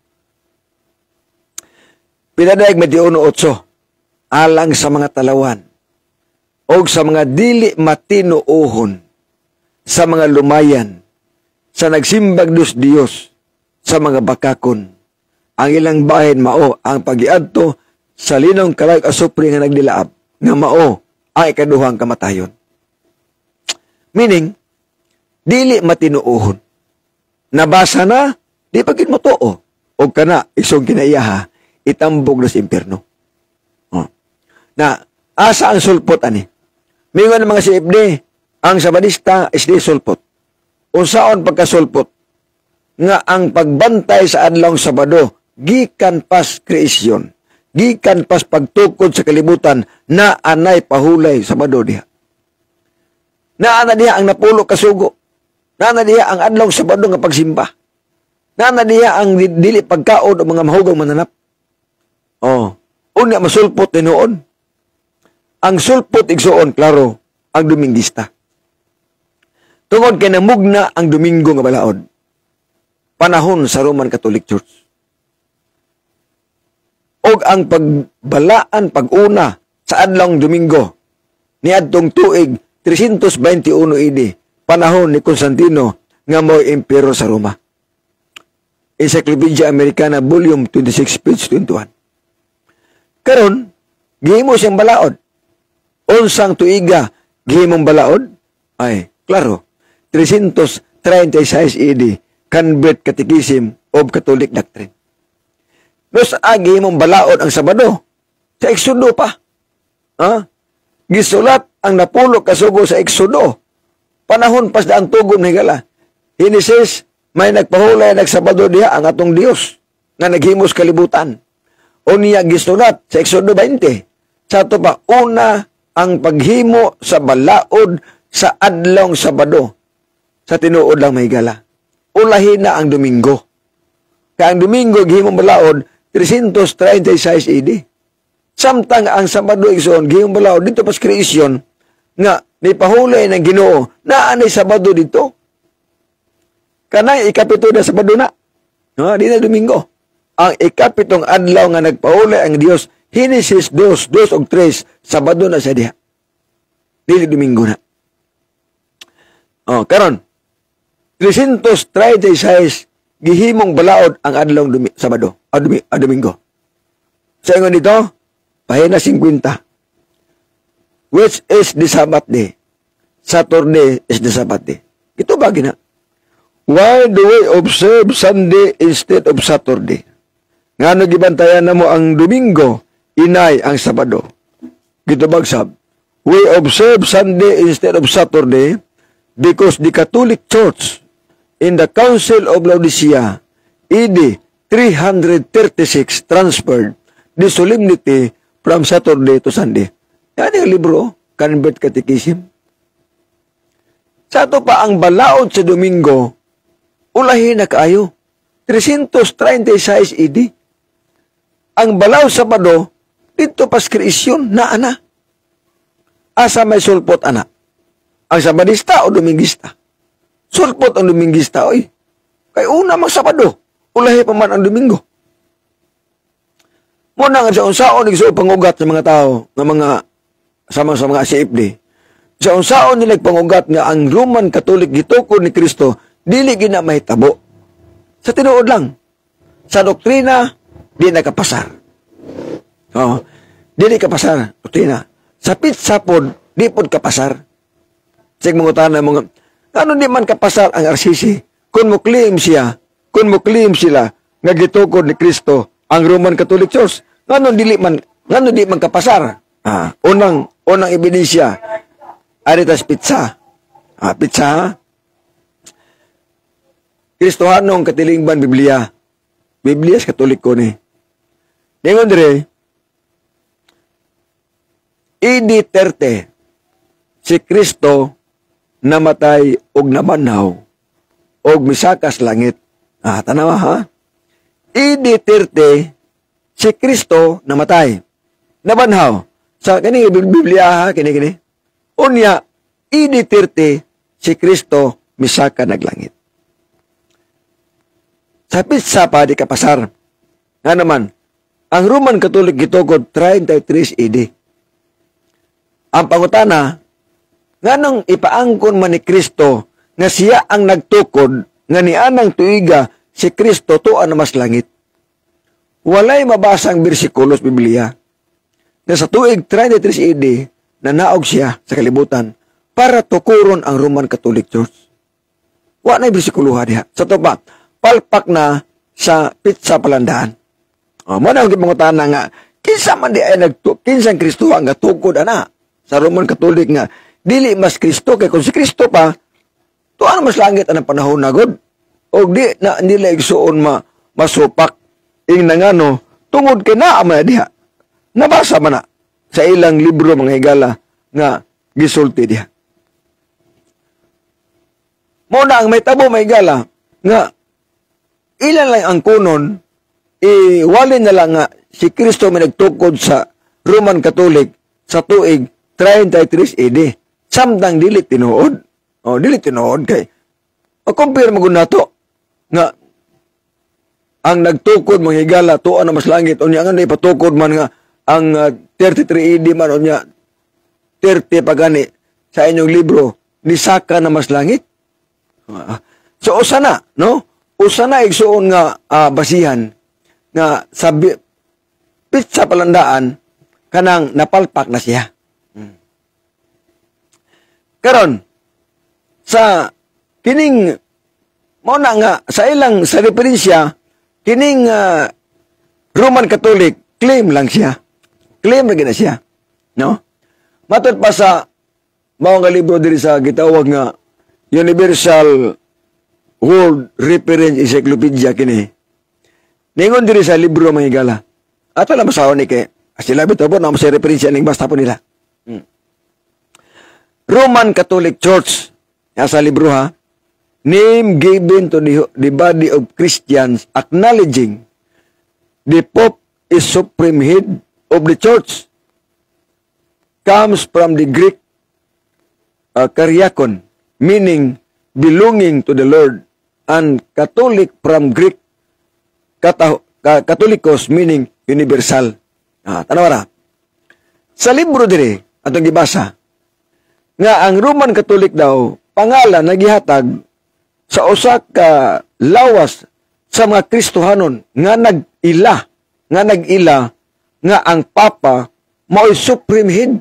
Pinadayag Mateo eight, alang sa mga talawan, og sa mga dili matinuohon, sa mga lumayan, sa nagsimbag Diyos Diyos, sa mga bakakon, ang ilang bahin mao ang pagiadto sa linong kalayog asupri nga nagdilaab, nga mao ang ikaduhang kamatayon. Meaning, dili matinuohon. Nabasa na, di pagit mo tuo. O ka na, isong kinaiyaha, itambog na sa impyerno. Oh. Na, asa ang sulpot, ani? Mingon ng mga C F D, ang Sabadista, is di sulpot. Unsaon pagkasulpot, nga ang pagbantay sa adlawng Sabado, gikan pas kreasyon, gikan pas pagtukod sa kalibutan na anay pahulay Sabado diha. Na ana diha ang napulo kasugo. Na ana diha ang adlaw Sabado nga pagsimba. Na ana diha ang dili pagkaon o mga mahugang mananap. Oh, unya masulpot ni noon. Ang sulpot igsuon klaro ang Domingista. Tungod kay namugna ang Domingo nga balaod. Panahon sa Roman Catholic Church. Og ang pagbalaan pag-una sa adlawng Domingo niadtong tuig three twenty-one A D, panahon ni Constantino nga mo'y emperor sa Roma. Encyclopedia Americana volume twenty-six page twenty-one. Karon gihimo siyang balaod. Unsang tuiga gihimong balaod? Ay, klaro, three thirty-six A D, Convert Catechism of Catholic Doctrine. Nos agi mong balaod ang Sabado sa Exodo pa. Ha? Gisulat ang napulo kasugo sa Exodo. Panahon pas daang tugon higala. Genesis, may nagpahulay nagsabado diha ang atong Dios nga naghimos kalibutan. Unya gisulat sa Exodo twenty. Sa to pa una ang paghimo sa balaod sa adlawng Sabado. Sa tinuod lang may higala. Ulahin na ang Domingo. Kaya ang Domingo gihimong balaod three thirty-six A D. Samtang ang Sabado igsoon gihimong balaod dito pas kreasyon nga nipahulay ng Ginoo na anay Sabado dito. Kanay ikapito na Sabado na. No, di na Domingo. Ang ikapitong adlaw nga nagpahulay ang Dios, Genesis two, two og three, Sabado na sa diha. Dili Domingo na. Oh, karon three thirty-six gihimong balaod ang adlawng Dumi- Sabado, o Dumi- o Domingo. Sa ingon dito, pahina fifty. Which is the Sabbath day? Saturday is the Sabbath day. Ito ba gina? Why do we observe Sunday instead of Saturday? Ngano gibantayan namo ang Domingo, inay ang Sabado. Gito bagsab. We observe Sunday instead of Saturday because the Catholic Church in the Council of Laodicea, A D three thirty-six, transferred the solemnity from Saturday to Sunday. Yan yung libro, Convert Catechism. Sa ito pa ang balaod sa Domingo, ulahin na kaayo. three thirty-six A D. Ang balaod sa Sabado, dito pas kreasyon na ana. Asa may sulpot ana. Ang Sabadista o Domingista? Sulpot ang Domingista, oy. Kay una mag Sabado, ulahi pa man ang Domingo. Muna nga sa unsaon, nagsuo pangugat sa mga tao, ng mga, sama sa mga C F D. Sa unsaon nila pangugat nga ang Roman Catholic gitukod ni Kristo, dili gina mahitabo. Sa tinuod lang, sa doktrina, di nakapasar. Oh, dili kapasar, doktrina. Sa pitsapod, di pod kapasar. Sig mangutan na mga, ano di man kapasar ang R C C? Kung mo claim siya, kung mo claim sila, nga gitukod ni Kristo, ang Roman Catholic Church, ngano dili man, ngano di man kapasar? Ah, unang, unang ebidensya, aritas pizza. Ah, pizza, Kristohanong katilingban Biblia. Biblia sa Katoliko ni. Dingon dire, A D thirty, si Kristo namatay og nabanhaw og misakas langit. Ah, tanawa ha? A D thirty, si Kristo namatay. Nabanhaw. Sa kini Biblia ha, kini-kini. Unya, A D thirty, si Kristo misaka naglangit. Sa pizza pa di kapasar. Nga naman, ang Roman Catholic gitukod thirty-three A D. Ang pangutana, nganong ipaangkon man ni Kristo nga siya ang nagtukod nga nianang tuiga si Kristo tuan na mas langit. Walay mabasang bersikulos Biblia na sa tuig thirty-three A D na naog siya sa kalibutan para tukuron ang Roman Catholic Church. Wa na bersikuloha diha. Sa to ba, palpak na sa pizza palandaan. O, mo na ang pangutana nga, kinsa man di ay nagtukod, kinsang Kristo ang gatukod ana sa Roman Catholic nga, dili mas Kristo, kay kung si Kristo pa, tuan mas langit ang panahon na god. O di na nila igsuon ma, masupak, ing nangano, tungod kay naa man diha. nabasa man na sa ilang libro mga higala nga gisulti diha. Muna ang may tabo mga higala nga ilan lang ang kunon iwalin na lang nga si Kristo may nagtukod sa Roman Catholic sa tuig thirty-three A D. Samtang dili tinuod. O, dili tinuod kay o compare mo nato nga ang nagtukod mga higala tuan na mas langit o niya nga na ipatukod man nga ang uh, thirty-three A D man o niya thirty pagani sa inyong libro ni Saka na mas langit. Uh, so usa na, no? Usa na igsuon nga uh, basihan nga sabi pitsa palandaan kanang napalpak na siya. Hmm. Karon sa kining mo na nga sa ilang sa referensya kining uh, Roman Catholic claim lang siya. Claim na gina siya. No? Matod pa sa mao nga libro diri sa gitawag nga Universal World Reference Encyclopedia kini. Ningon diri sa libro mga higala. Ato lang masahon ni kay sila bitaw po na sa referensya ning basta po nila. Hmm. Roman Catholic Church sa libro ha. Name given to the, the body of Christians acknowledging the Pope is supreme head of the church comes from the Greek uh, karyakon, meaning belonging to the Lord, and Catholic from Greek kata, ka, Catholicos, meaning universal. Ah, tanawa na. Sa libro dire, atong gibasa, nga ang Roman Catholic daw, pangalan na gihatag sa usa ka lawas sa mga Kristohanon nga nag-ila, nga nag-ila nga ang Papa mao'y supreme head.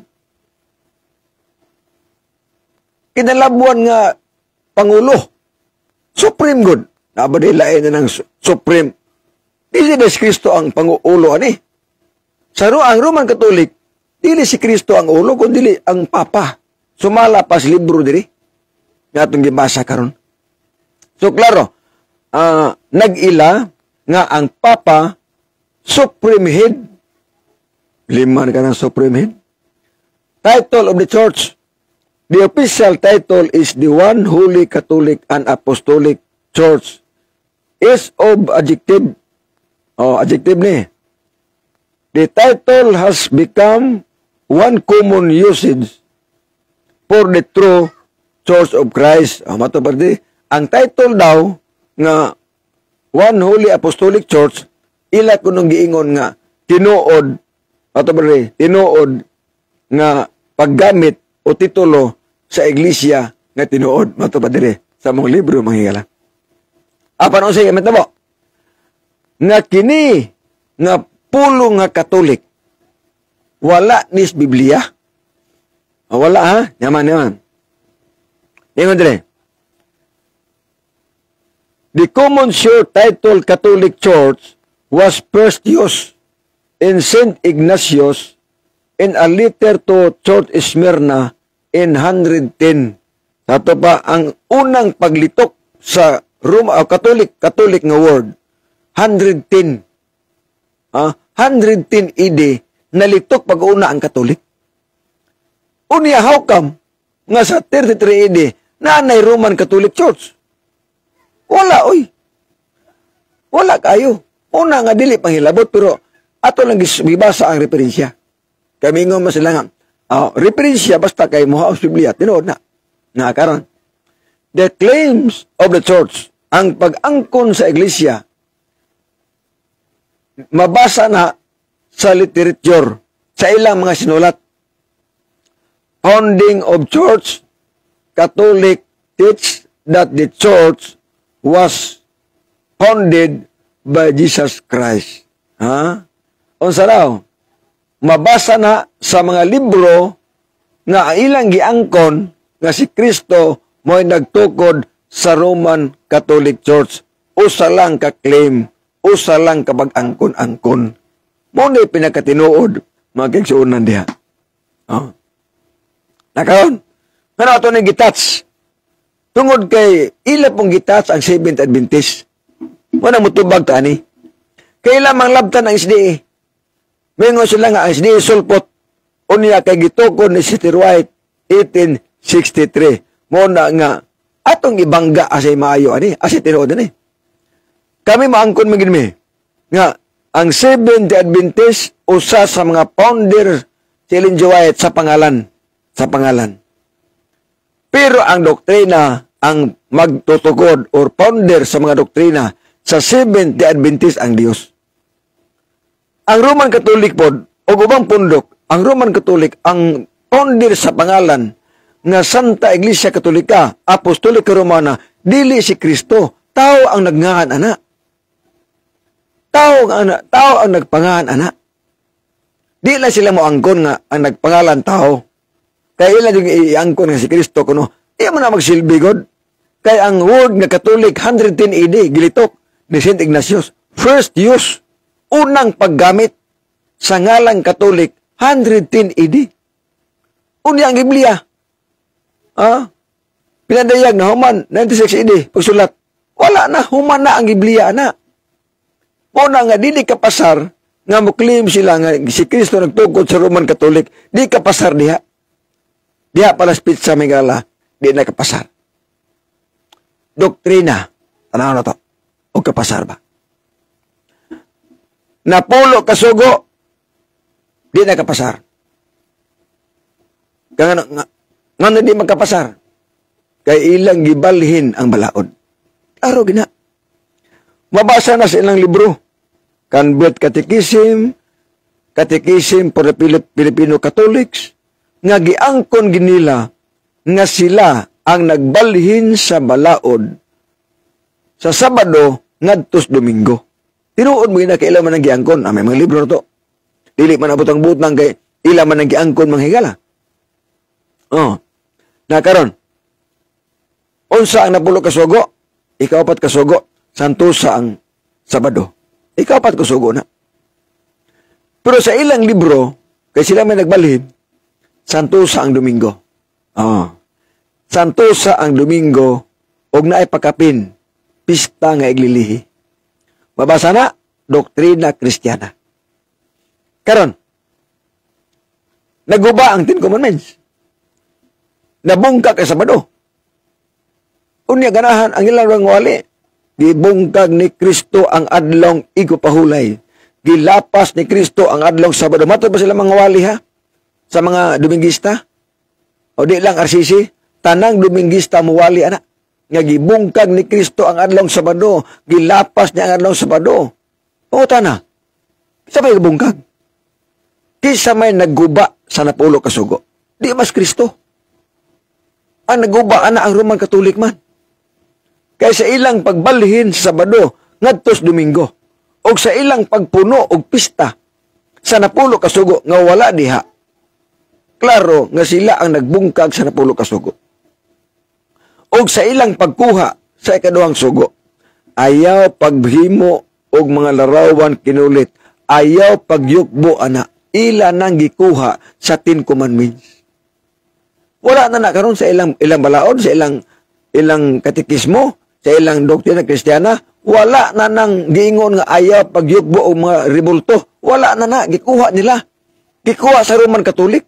Kinalabuan nga Pangulo. Supreme good. Nabadilain na ng supreme. Dili ba si Kristo ang Pangulo ani? Sa ang Roman Catholic, dili si Kristo ang ulo, kundi ang Papa. Sumala pas libro diri. Nga itong gibasa karon. So, klaro, uh, nag-ila nga ang Papa, Supreme Head. Liman ka ng Supreme Head. Title of the Church. The official title is the One Holy Catholic and Apostolic Church. Is of adjective. Oh, adjective ni. The title has become one common usage for the true Church of Christ. Oh, mato pati, ang title daw nga One Holy Apostolic Church, ila ko nung giingon nga tinuod, mato pati, tinuod nga paggamit o titulo sa iglesia nga tinuod. Mato pati, sa mga libro mga higala. Apa nung sige, matabo? Nga kini, nga pulo nga Katolik, wala nis Biblia. O, wala ha? Yaman, yaman. Ingon dire. The common sure title Catholic Church was first used in Saint Ignatius in a letter to Church Smyrna in one ten. Sato pa, ang unang paglitok sa Roma, o Catholic, Catholic nga word, one ten. Ah, one ten A D, nalitok pag-una ang Katolik. Unya, how come nga sa thirty-three A D, nanay Roman Catholic Church? Wala, oy. Wala kayo. Una nga dili panghilabot, pero ato lang gibasa ang referensya. Kami nga mas sila nga, oh, referensya basta kay Muhaos Biblia, tinuod na. Nga karon. The claims of the church, ang pag-angkon sa iglesia, mabasa na sa literature, sa ilang mga sinulat. Founding of church, Catholic teach that the church was founded by Jesus Christ. Ha? Unsa daw? Mabasa na sa mga libro nga ilang giangkon nga si Kristo mo'y nagtukod sa Roman Catholic Church. Usa lang ka-claim, usa lang kapag-angkon-angkon. Muna pinakatinuod, mga kigsuunan diha. Oh. Nakaroon, pero ito na gitats. Tungod kay ila pong gitats ang Seventh Adventist. Wala mo tubag ta ni. Kaya lamang labtan ang S D A. Mingon sila nga, as di sulpot, unya kay gitukod ni Sister White, eighteen sixty-three. Muna nga, atong ibangga asay maayo, ani, asay tinuod ani. Kami maangkon magin mi, nga, ang Seventh-day Adventist, usa sa mga founder si Ellen G. White sa pangalan, sa pangalan. Pero ang doktrina, ang magtutugod or founder sa mga doktrina sa Seventh-day Adventist ang Dios. Ang Roman Catholic pod o ubang pundok, ang Roman Catholic ang founder sa pangalan nga Santa Iglesia Katolika, Apostolika Romana, dili si Kristo, tao ang nagngahan ana. Tao ang tao ang nagpangahan ana. Di lang sila mo angkon nga ang nagpangalan tao. Kaya ilan yung iangkon nga si Kristo kuno. Di mo na magsilbi god. Kaya ang word nga Catholic one hundred ten A D gilitok ni Saint Ignatius. First use, unang paggamit sa ngalang Catholic one hundred ten A D. Unya ang Biblia. Ah, pinadayag na human ninety-six A D pagsulat. Wala na, human na ang Biblia na. Muna nga di kapasar nga mo-claim sila nga si Kristo nagtukod sa Roman Catholic, di kapasar diha. Diha pala pizza megala, di na kapasar. Doktrina, tanaw na to, o kapasar ba? Napulo kasugo, di na kapasar. Kaya nga, nga, nga na di magkapasar. Kay ilang gibalhin ang balaod. Klaro gina. Mabasa na sa ilang libro. Convert Catechism, Catechism for the Filipino Catholics, nga giangkon ginila nga sila ang nagbalhin sa balaod sa Sabado ngadtos Domingo. Tinuod mo gina kay ila man ang giangkon. Ah, may mga libro to. Dili man abot ang butang kay ila man ang giangkon manghigala. Oh. Na karon. Unsa ang napulo ka sugo? Ikaw pat ka sugo. Santusa ang Sabado. Ikaw pat ka sugo na. Pero sa ilang libro, kay sila may nagbalhin, Santusa ang Domingo. Oh. Santusa ang Domingo, og naay pakapin, pista nga iglilihi. Mabasa na, Doktrina Kristiyana. Karon, naguba ang Ten Commandments. Nabungkag kay Sabado. Unya ganahan ang ilang rangwali. Gibungkag ni Kristo ang adlong igupahulay. Gilapas ni Kristo ang adlong Sabado. Matod ba sila mga wali ha? Sa mga Domingista? O di lang R C C? Tanang Domingista muwali ana. Nga gibungkag ni Kristo ang adlong Sabado. Gilapas niya ang adlong Sabado. O tana. Kisa may bungkag? Kisa may nagguba sa napulo kasugo? Di mas Kristo. Ang nagguba ana ang Roman Catholic man. Kaya sa ilang pagbalhin sa Sabado, ngadtos Domingo, o sa ilang pagpuno o pista, sa napulo kasugo, nga wala diha. Klaro nga sila ang nagbungkag sa napulo kasugo. O sa ilang pagkuha sa ikaduhang sugo, ayaw paghimo og mga larawan kinulit, ayaw pagyukbo ana, ila nang gikuha sa Ten Commandments. Wala na na karon sa ilang ilang balaod, sa ilang ilang katekismo, sa ilang doktrina Kristiyana, wala na nang giingon nga ayaw pagyukbo o mga rebulto. Wala na na, gikuha nila. Gikuha sa Roman Catholic.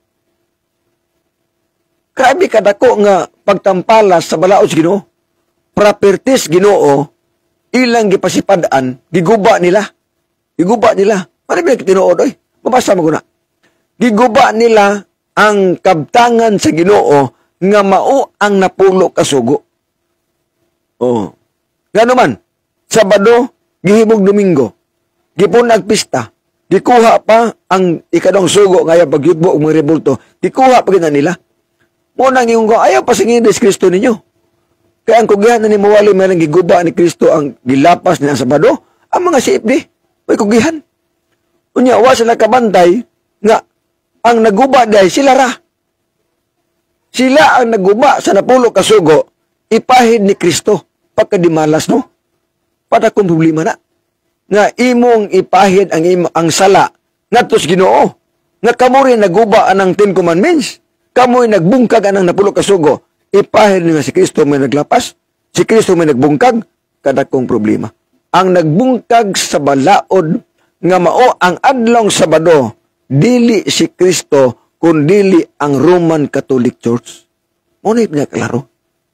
Grabe kadako nga pagtampalas sa balaod sa Ginoo. Properties Ginoo, ilang gipasipadaan, giguba nila. Giguba nila. Marami na tinuod, oy. Mabasa mo na. Giguba nila ang kabtangan sa Ginoo nga mao ang napulo kasugo. Oh. Ngano man, Sabado, gihimog Domingo, gipunag pista, gikuha pa ang ikadong sugo ngaya pagyudbo og mga rebulto, gikuha pa gina nila. Mo nang yung ko, ayaw pasingin des Kristo ninyo. Kaya ang kugihan na ni mawali may giguba ni Kristo ang gilapas niya sa Sabado, ang mga siipdi, may kugihan. Unya, wa sila kabantay nga ang naguba dahil sila ra. Sila ang naguba sa napulo kasugo, ipahid ni Kristo. Pagkadimalas, no? Pada kong problema na. Nga imong ipahid ang imo, ang sala ngadtos Ginoo. Nga kamo rin naguba anang Ten Commandments. Kamo rin nagbungkag anang napulo kasugo. Ipahid nga si Kristo may naglapas. Si Kristo may nagbungkag. Kada kong problema. Ang nagbungkag sa balaod nga mao ang adlong Sabado dili si Kristo kundili ang Roman Catholic Church. Mo na niya klaro.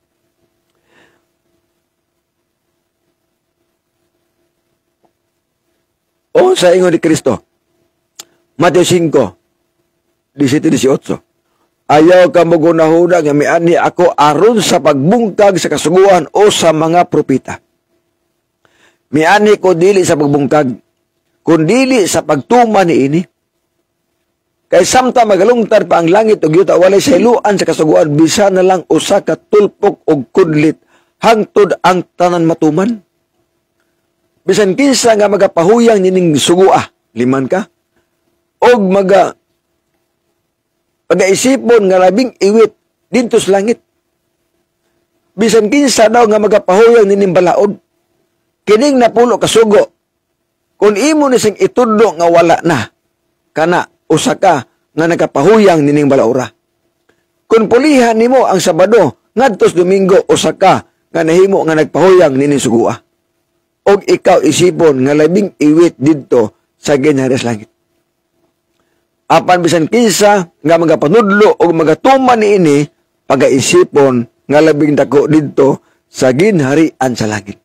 O sa ingon ni Kristo, Mateo five, seventeen eighteen. Ayaw ka mo gunahuna nga miani ako aron sa pagbungkag sa kasuguan o sa mga propeta. Miani ko dili sa pagbungkag, kundili sa pagtuman ni ini. Kay samta magalungtar pa ang langit ug yuta walay sahiluan sa kasuguan bisa na lang usa ka tulpok og kudlit hangtod ang tanan matuman. Bisan kinsa nga magapahuyang nining sugua, liman ka, og maga pag-aisipon nga labing iwit dito sa langit. Bisan kinsa daw nga magapahuyang nining balaod, kining napulo kasugo, kung imo ni sing itudlo nga wala na, kana usa ka nga nagapahuyang nining balaura. Kung pulihan nimo ang Sabado, ngadtos Domingo, usa ka nga nahimo nga nagpahuyang nining sugua. Og ikaw isipon nga labing iwit didto sa ginharis langit. Apan bisan kinsa nga magapanudlo o magatuman niini pagaisipon nga labing dako didto sa ginharian sa langit.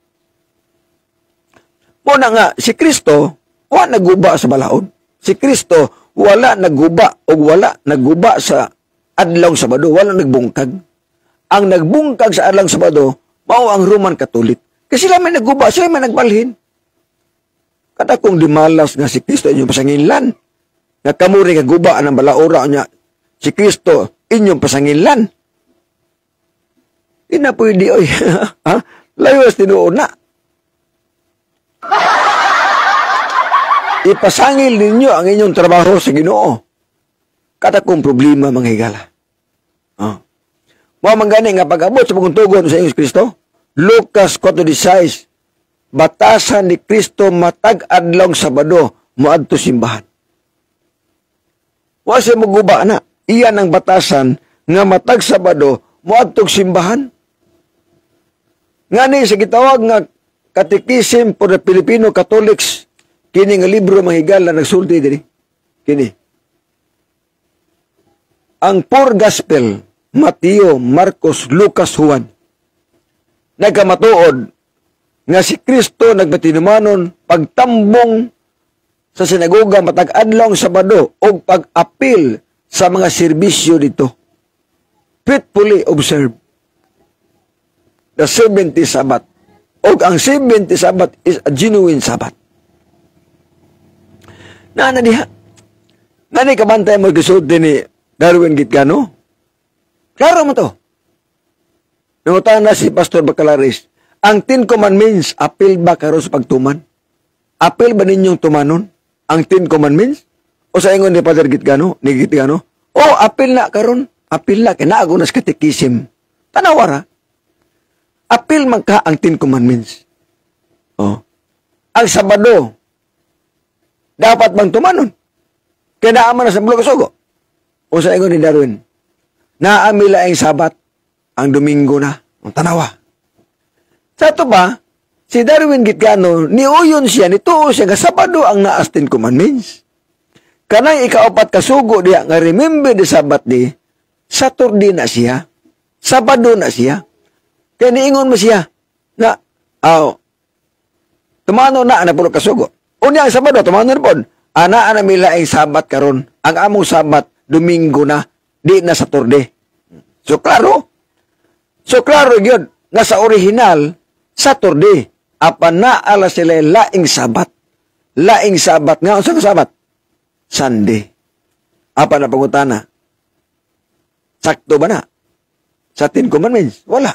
Muna nga si Kristo wala naguba sa balaod. Si Kristo wala naguba o wala naguba sa adlaw Sabado, wala nagbungkag. Ang nagbungkag sa adlaw Sabado mao ang Roman Catholic. Kasi sila may naguba, sila may nagbalhin. Kada kung dimalas nga si Kristo inyong pasangilan, nga kamuri nga guba ang balaura niya, si Kristo inyong pasangilan. Di na pwede, oy. Ha? Layos tinuon na. Ipasangil ninyo ang inyong trabaho sa Ginoo. Kada kung problema, mga higala. Oh. Mga manggani nga pag-abot sa pagkuntugon sa inyong Kristo, Lucas four sixteen, batasan ni Kristo matag adlaw Sabado moadto simbahan. Wa siya maguba na. Iyan ang batasan nga matag Sabado moadto simbahan. Ngani sa gitawag nga Catechism for the Filipino Catholics, kini nga libro mahigala nagsulti diri. Kini. Ang four gospel, Mateo, Marcos, Lucas, Juan, nagkamatuod nga si Kristo nagpatinumanon pagtambong sa sinagoga matag adlaw Sabado o pag-apil sa mga serbisyo dito. Faithfully observe the seventy Sabbath. O ang seventy Sabbath is a genuine Sabbath. Na na diha. Nani kabantay mo gisud ni Darwin Gitgano? Klaro mo to. Nangutan na si Pastor Bacalaris, ang Ten Commandments, apil ba karon sa pagtuman? Apil ba ninyong tumanon? Ang Ten Commandments? O sa ingon ni Pastor Gitgano, ni Gitgano? O, apil na karon, apil na, kinaago na sa Catechism. Tanawara. Apil man ka ang Ten Commandments. O. Ang Sabado, dapat bang tumanon? Kinaaman na sa bulo kasugo. O sa ingon ni Darwin, naamila ang Sabat, ang Domingo na, ang tanawa. Sa ito ba, si Darwin Gitgano, niuyon siya, nituo siya, nga Sabado ang naas Ten Commandments. Kanang ikaapat kasugo diya, nga remember the Sabbath day, Saturday na siya, Sabado na siya. Kaya niingon mo siya, na, aw, oh, tumano na, ana pulo kasugo. Unya ang Sabado, tumano na po, ana, ana mila ang Sabat karon, ang among Sabat, Domingo na, di na Saturday. So, klaro, So, klaro yun, nga sa original, Saturday, apan naala sila laing Sabat. Laing Sabat nga, unsa ka Sabat? Sunday. Apan na pangutana? Sakto ba na? Sa Ten Commandments? Wala.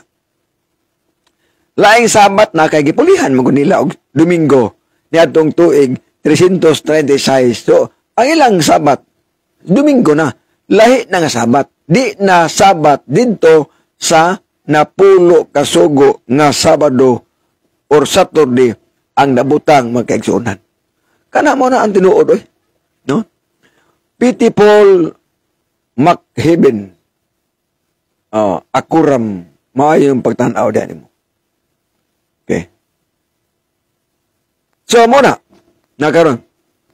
Laing Sabat na kay gipulihan mo nila og Domingo ni atong tuig three thirty-six. So, ang ilang Sabat, Domingo na. Lahi na nga Sabat. Di na Sabat dito sa napulo kasugo nga Sabado or Saturday ang nabutang magkaigsuunan. Kana mo na ang tinuod, oy. No? P T Paul McHeben. Oh, akuram maayo yung pagtanaw diyan mo. Okay. So mo na nakaron.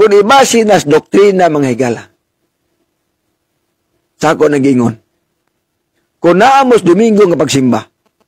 Kung ibasi nas doktrina mga higala. Sako nagingon. Kung naamos Domingo nga pagsimba,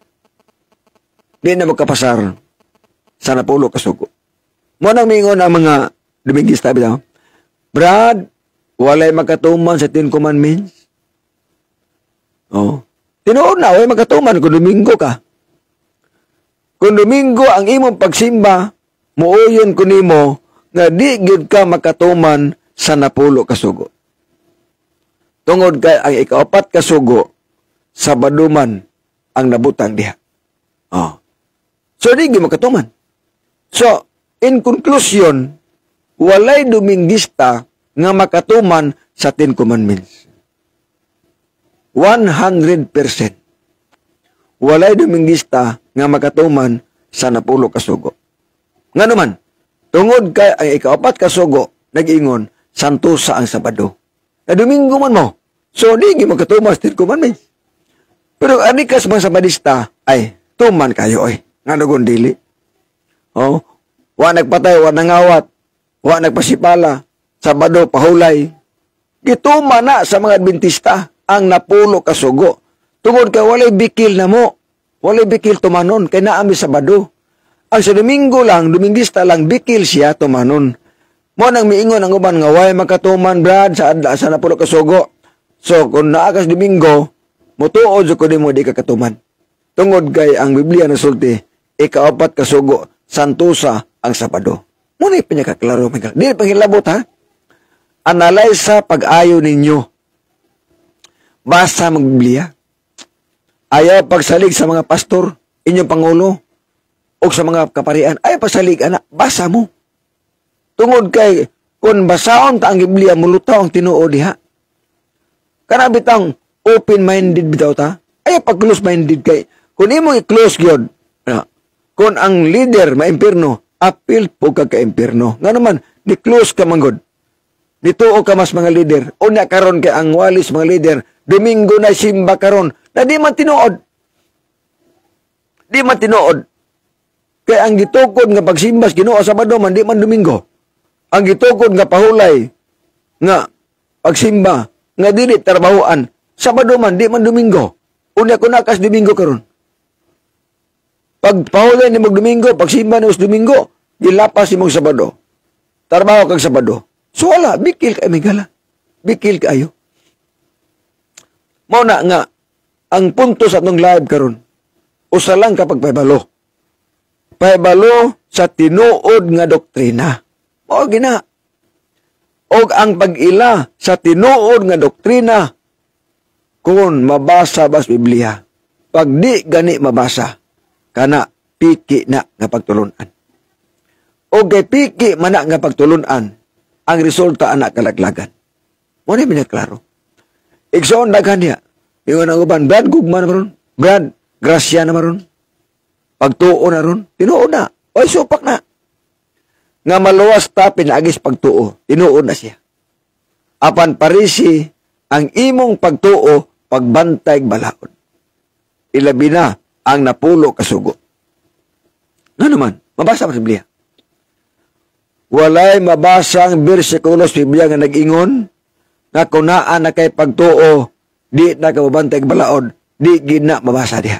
di na magkapasar sa napulo kasugo. Mo nang mingon ang mga Domingista bitaw. Brad, walay makatuman sa Ten Commandments. Oh. Tinuod na, walay makatuman kung Domingo ka. Kung Domingo ang imong pagsimba, muuyon ko nimo nga di gyud ka makatuman sa napulo kasugo. Tungod kay ang ikaapat kasugo, Sabado man ang nabutang diha. Oh. So di gyud makatuman. So, in conclusion, walay Dominguista nga makatuman sa Ten Commandments. one hundred percent. Walay Dominguista nga makatuman sa napulo kasugo. Nga naman, tungod kay ang ikaapat kasugo, nag-ingon, santusa ang Sabado. Na Domingo man mo. So, di gyud makatuman sa Ten Commandments. Pero anikas mga Sabadista, ay, tuman kayo ay. Nga nagon dili. Oh, wa nagpatay, wa nangawat, wa nagpasipala, Sabado pahulay. Gituman na sa mga Adventista ang napulo kasugo. Tungod kay walay bikil na mo. Walay bikil tumanon kay naami Sabado. Ang sa Domingo lang, Domingista lang bikil siya tumanon. Mo nang miingon ang uban nga way makatuman brad sa adla sa napulo kasugo. So kung naakas Domingo, mutuod ko nimo di ka katuman. Tungod kay ang Biblia nasulti, ikaapat kasugo, santusa ang Sabado. Muna pinakaklaro, Michael. Di panghilabot, ha? Analyze pag-ayo ninyo. Basa mag-Biblia. Ayaw pagsalig sa mga pastor, inyong pangulo, o sa mga kaparian. Ayaw pagsalig, anak. Basa mo. Tungod kay, kung basaon ta ang Biblia, mulutaw ang tinuod diha. Kanabitang open-minded bitaw ta. Ayaw pag-close-minded kay, kung imo i-close yun, kung ang leader ma-impirno, appeal po ka ka-impirno. Nga naman, di-close ka manggod. Dituo ka mas mga leader. O na karon kay ang walis mga leader, Domingo na simba karon, na di man tinuod. Di man tinuod. Kay ang gitukod nga pagsimbas, Ginoo Sabado man, di man Domingo. Ang gitukod nga pahulay, nga pagsimba, nga dili trabahoan, Sabado man, di man Domingo. Una ko nakas Domingo karon. Pag pahulay ni mong Domingo, pagsimba ni mong Domingo, gilapas si mong Sabado. Trabaho kag Sabado. So wala, bikil kayo, Migala. Bikil kayo. Mauna nga, ang punto sa atong live karon, usa lang kapag paibalo. Paibalo sa tinuod nga doktrina. O gina. Og ang pag-ila sa tinuod nga doktrina, kung mabasa ba sa Biblia, pag di gani mabasa, kana piki na nga pagtulunan. O kay piki man na nga pagtulunan, ang resulta anak kalaglagan. Mo ni binaklaro. Igsoon daghan niya. Ingon ang uban, Brad, gugma na maron. Brad, grasya na maron. Pagtuo na ron. Tinuo na. Oy, supak na. Nga maluwas ta pinaagis pagtuo. Tinuo na siya. Apan parisi, ang imong pagtuo, pagbantay balaod. Ilabi na ang napulo kasugo. Nga naman, mabasa pa sa Biblia. Walay mabasang bersikulo sa Biblia nga nag-ingon, nga kunaan na kay pagtuo, di na kababantay balaod, di gina mabasa diha.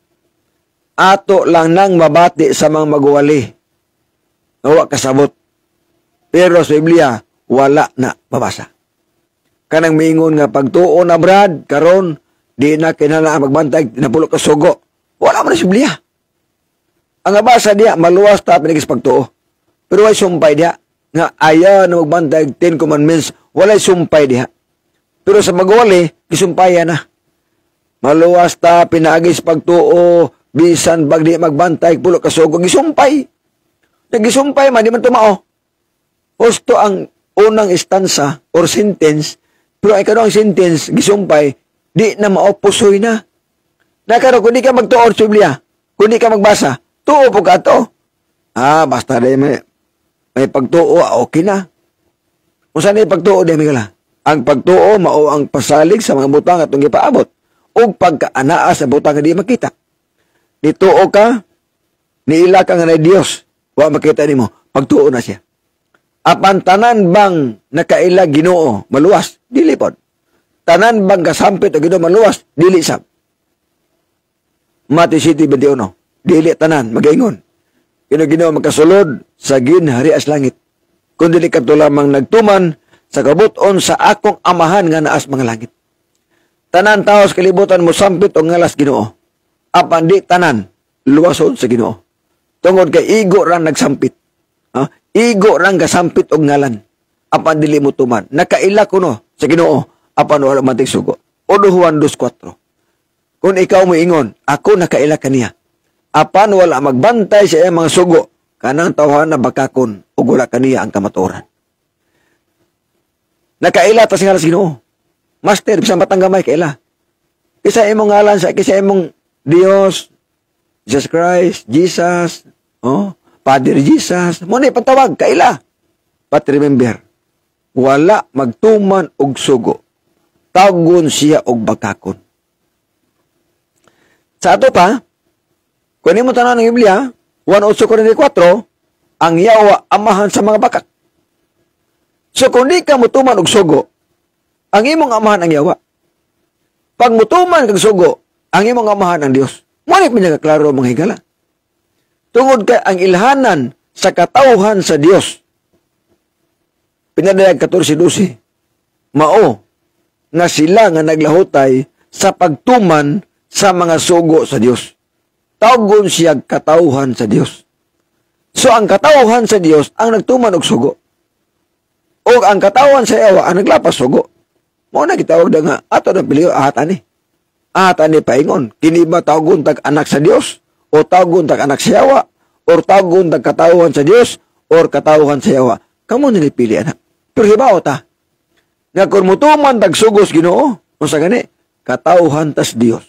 Ato lang nang mabati sa mga magwali. Nawa kasabot. Pero sa Biblia, wala na mabasa. Kanang miingon nga pagtuo na Brad, karon di na kinala magbantay, napulo kasugo. Wala man sa Biblia. Ang nabasa diha, maluwas ta pinagis pagtuo. Pero ay sumpay diha. Nga ayaw na magbantay Ten Commandments, walay sumpay diha. Pero sa magwali, gisumpayan na. Maluwas ta, pinaagis pagtuo, bisan pag di magbantay, pulo kasugo, gisumpay. Nagisumpay man, di man tumao. Husto ang unang istansa or sentence, pero ay kanong sentence, gisumpay, di na maopusoy na. Nakaro, kung di ka magtuo sa Biblia, kung di ka magbasa, tuo po ka to. Ah, basta di may, may pagtuo, okay na. Kung saan yung pagtuo, di may kala. Ang pagtuo, mao ang pasalig sa mga butang at ipaabot. O pagkaanaa sa butang na di makita. Dituo ka, niila ka nga na Diyos. Wa makita ni mo, pagtuo na siya. Apan tanan bang nakaila Ginoo maluwas? Dili pod. Tanan bang kasampit o Ginoo maluwas? Dili sab. Matthew City twenty-one. Dili tanan magaingon. Kino Ginoo makasulod sa ginhari as langit. Kun dili kadto lamang nagtuman sa kabuton sa akong amahan nga naas mga langit. Tanan tao sa kalibutan mo sampit o ngalas Ginoo. Apan di tanan luwason sa Ginoo. Tungod kay igo rang nagsampit. Ha? Igo rang gasampit og ngalan. Apan dili mo tuman. Nakaila kuno sa Ginoo. Apan wala man tigsugo. Uno Juan two four. Kung ikaw mo ingon, ako nakaila kaniya. Apan wala magbantay sa iyang mga sugo. Kanang tawhan na bakakon ug wala kaniya ang kamatuoran. Nakaila ta sa ngalan sa Ginoo. Master, bisan batang gamay kaila. Kisa imong ngalan sa kisa imong Dios, Jesus Christ, Jesus, oh, Father Jesus, mo ni patawag kaila. But remember, wala magtuman og sugo. Tawgon siya og bakakon. Sa ato pa, kung mo tanan ng Biblia, one eight forty-four, ang yawa amahan sa mga bakak. So kung di ka mutuman og sugo, ang imong amahan ang yawa. Pag mutuman kag sugo, ang imong amahan ang Dios. Mo ni kaklaro mga higala. Tungod kay ang ilhanan sa katawhan sa Dios. Pinadayag fourteen twelve. Mao nga sila nga naglahutay sa pagtuman sa mga sugo sa Dios. Tawgon siya katawhan sa Dios. So ang katawhan sa Dios ang nagtuman og sugo. O ang katawhan sa yawa ang naglapas sugo. Mo na gitawag da nga ato na piliyo ahatan ni. Ahatan ni paingon, kini ba tawgon tag anak sa Dios o tawgon tag anak sa yawa or tawgon tag katawhan sa Dios or katawhan sa yawa. Kamo nili pili anak. Pero hibaw ta. Nga kung mutuman tag sugos Ginoo, unsa gani? Katawhan tas Dios.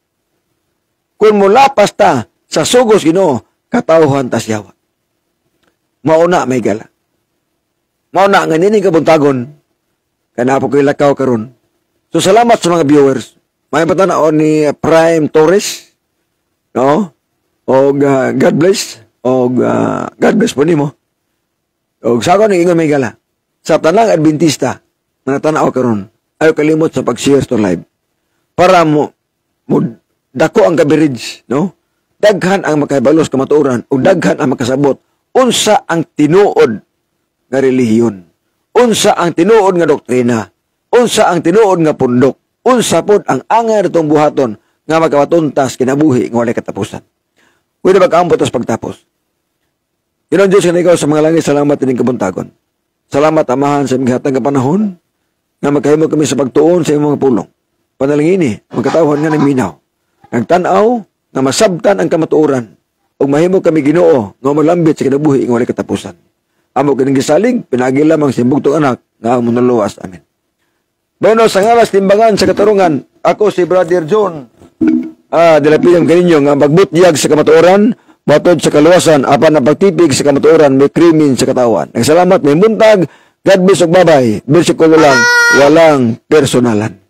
Kung mulapas ta sa sugos Ginoo, katawhan tas yawa. Mauna may gala. Mauna nga nini kabuntagon kana po ko'y lakaw karon. So salamat sa mga viewers. May patanaon ni Prime Torres, no? O uh, God bless. O uh, God bless po nimo. O sa ako ingon may gala. Sa tanang Adventista na tanaw karon, ayo kalimot sa pag-share to live. Para mo, mo dako ang kabirage, no? Daghan ang makabalos kamatuoran o daghan ang makasabot unsa ang tinuod nga relihiyon. Unsa ang tinuod nga doktrina. Unsa ang tinuod nga pundok. Unsa pod ang angar itong buhaton nga magkapatuntas kinabuhi nga walay katapusan. Pwede mag-ambot as pagtapos. Ginoon Diyos nga ikaw sa mga langit, salamat din kabuntagon. Salamat amahan sa mga hatang panahon nga magkahimo kami sa pagtuon sa imong mga pulong. Panalangini, magkatawhan nga ng minaw. Nagtanaw nga masabtan ang kamatuoran ug mahimo kami Ginoo nga malambit sa kinabuhi nga walay katapusan. Amo kining gisalig pinagi lamang sa bugtong anak nga among naluwas. Amen. Bueno, sa ngalas timbangan sa katarungan, ako si Brother John. Ah, dilapidam kaninyo nga magbutyag sa kamatuoran, matod sa kaluwasan, apan ang pagtipig sa kamatuoran, may krimen sa katawan. Nagsalamat, may muntag, God bless ug babay. Bersikulo lang, walang personalan.